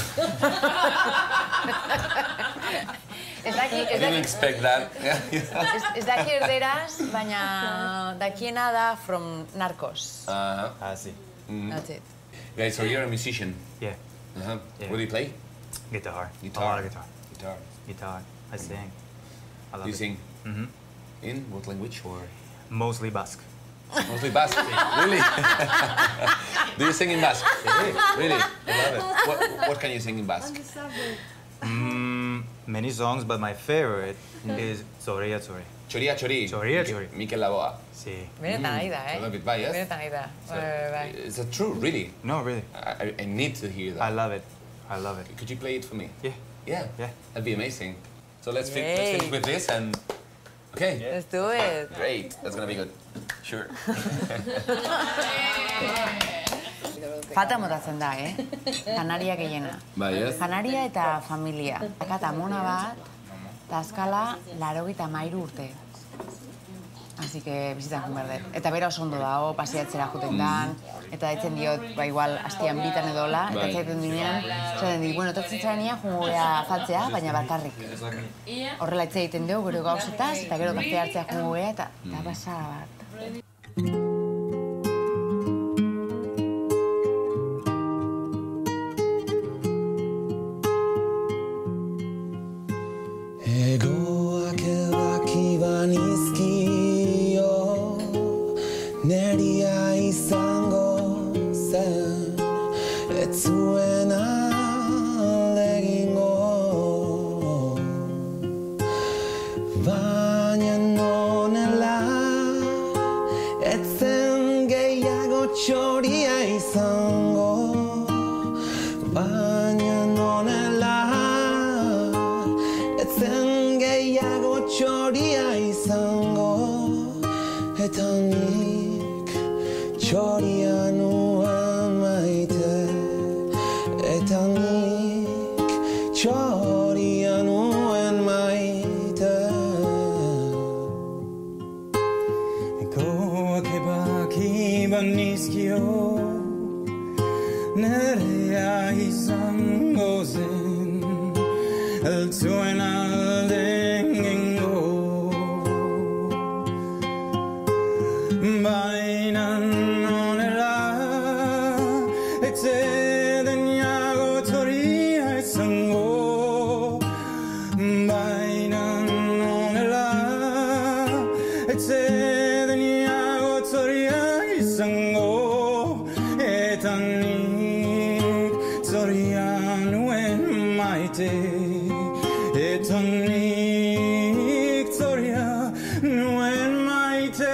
L: Ez daki,
A: I
L: ez
A: didn't
L: daki,
A: expect that.
L: ez, ez daki erderaz, baina dakiena da from Narcos.
A: Uh-huh.
Q: Ah, sí.
L: That's it.
A: Guys, so you're a musician?
Q: Yeah.
A: Uh-huh.
Q: Yeah.
A: What do you play?
Q: Guitar.
A: Guitar.
Q: A lot of guitar.
A: Guitar.
Q: Guitar. I sing. I love
A: You
Q: it.
A: sing?
Q: Mm-hmm.
A: In what language or?
Q: Mostly Basque.
A: Mostly Basque. Really? Do you sing in Basque? Really? I love it. What, what can you sing in Basque?
Q: Mm, many songs, but my favorite is Zoria Zori.
A: Choria Chori.
Q: Choria Chori.
A: Mikel Laboa.
Q: Sí.
L: Benetan ari da, eh?
A: I love it, bai, yes?
L: Benetan ari da. Bai, bai, bai.
A: Is that true, really?
Q: No, really.
A: I, I need to hear that.
Q: I love it. I love it.
A: Could you play it for me?
Q: Yeah.
A: Yeah?
Q: Yeah.
A: That'd be amazing. So let's, fin let's
L: Yay.
A: finish with this and... Okay.
L: Let's do it.
A: Great. That's gonna be good. Sure.
L: Fata motatzen da, eh? Janaria gehiena.
A: Bai, ez?
L: Janaria eta familia. Dakat amona bat, dazkala laurogeita hamairu urte. Así que bizitan jun behar dut. Eta bera oso ondo dago, pasiatzera juten dan, eta daitzen diot, ba igual, astian bitan edola, eta
A: Bai.
L: etxaiten dinean, zaten dit, bueno, totzen zarenean jungo gea faltzea, baina bakarrik. Horrela etxe egiten dugu, gero gauzetaz, eta gero kafe hartzea jungo gea, eta da pasada bat.
P: Egoak ebaki banizkio neria izango zen ez zuen alde egingo baina nonela ez zen gehiago txoria izango baina nonela zen gehiago txoria izango eta nik txoria nuen maite eta nik txoria nuen maite eta nizkio nerea izango zen eltzuen alden gengo baina nonela etzeden jago toria izango baina nonela etzeden jago toria izango eta nik toria nuen maite eta nik toria nuen maite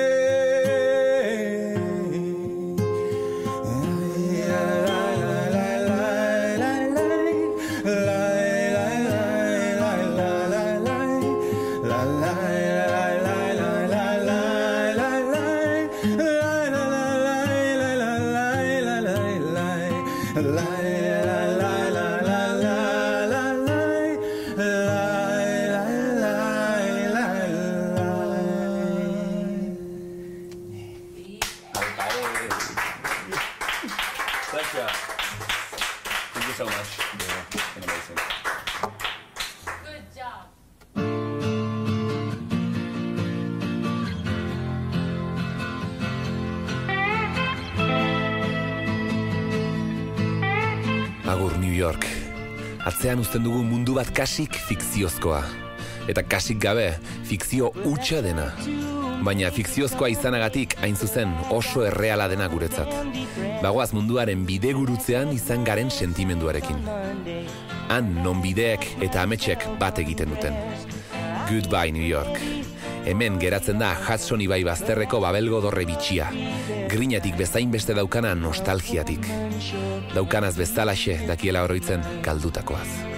A: Pleasure. Thank you so much. Yeah, been amazing.
M: Good job.
A: Agur New York. Atzean uzten dugu mundu bat kasik fikziozkoa. Eta kasik gabe, fikzio hutsa dena. Baina fikziozkoa izanagatik hain zuzen oso erreala dena guretzat. Bagoaz munduaren bidegurutzean izan garen sentimenduarekin. Han non bideek eta ametsek bat egiten duten. Goodbye New York. Hemen geratzen da Hudson ibai bazterreko babelgo dorre bitxia. Grinatik bezain beste daukana nostalgiatik. Daukanaz bezalaxe dakiela oroitzen galdutakoaz.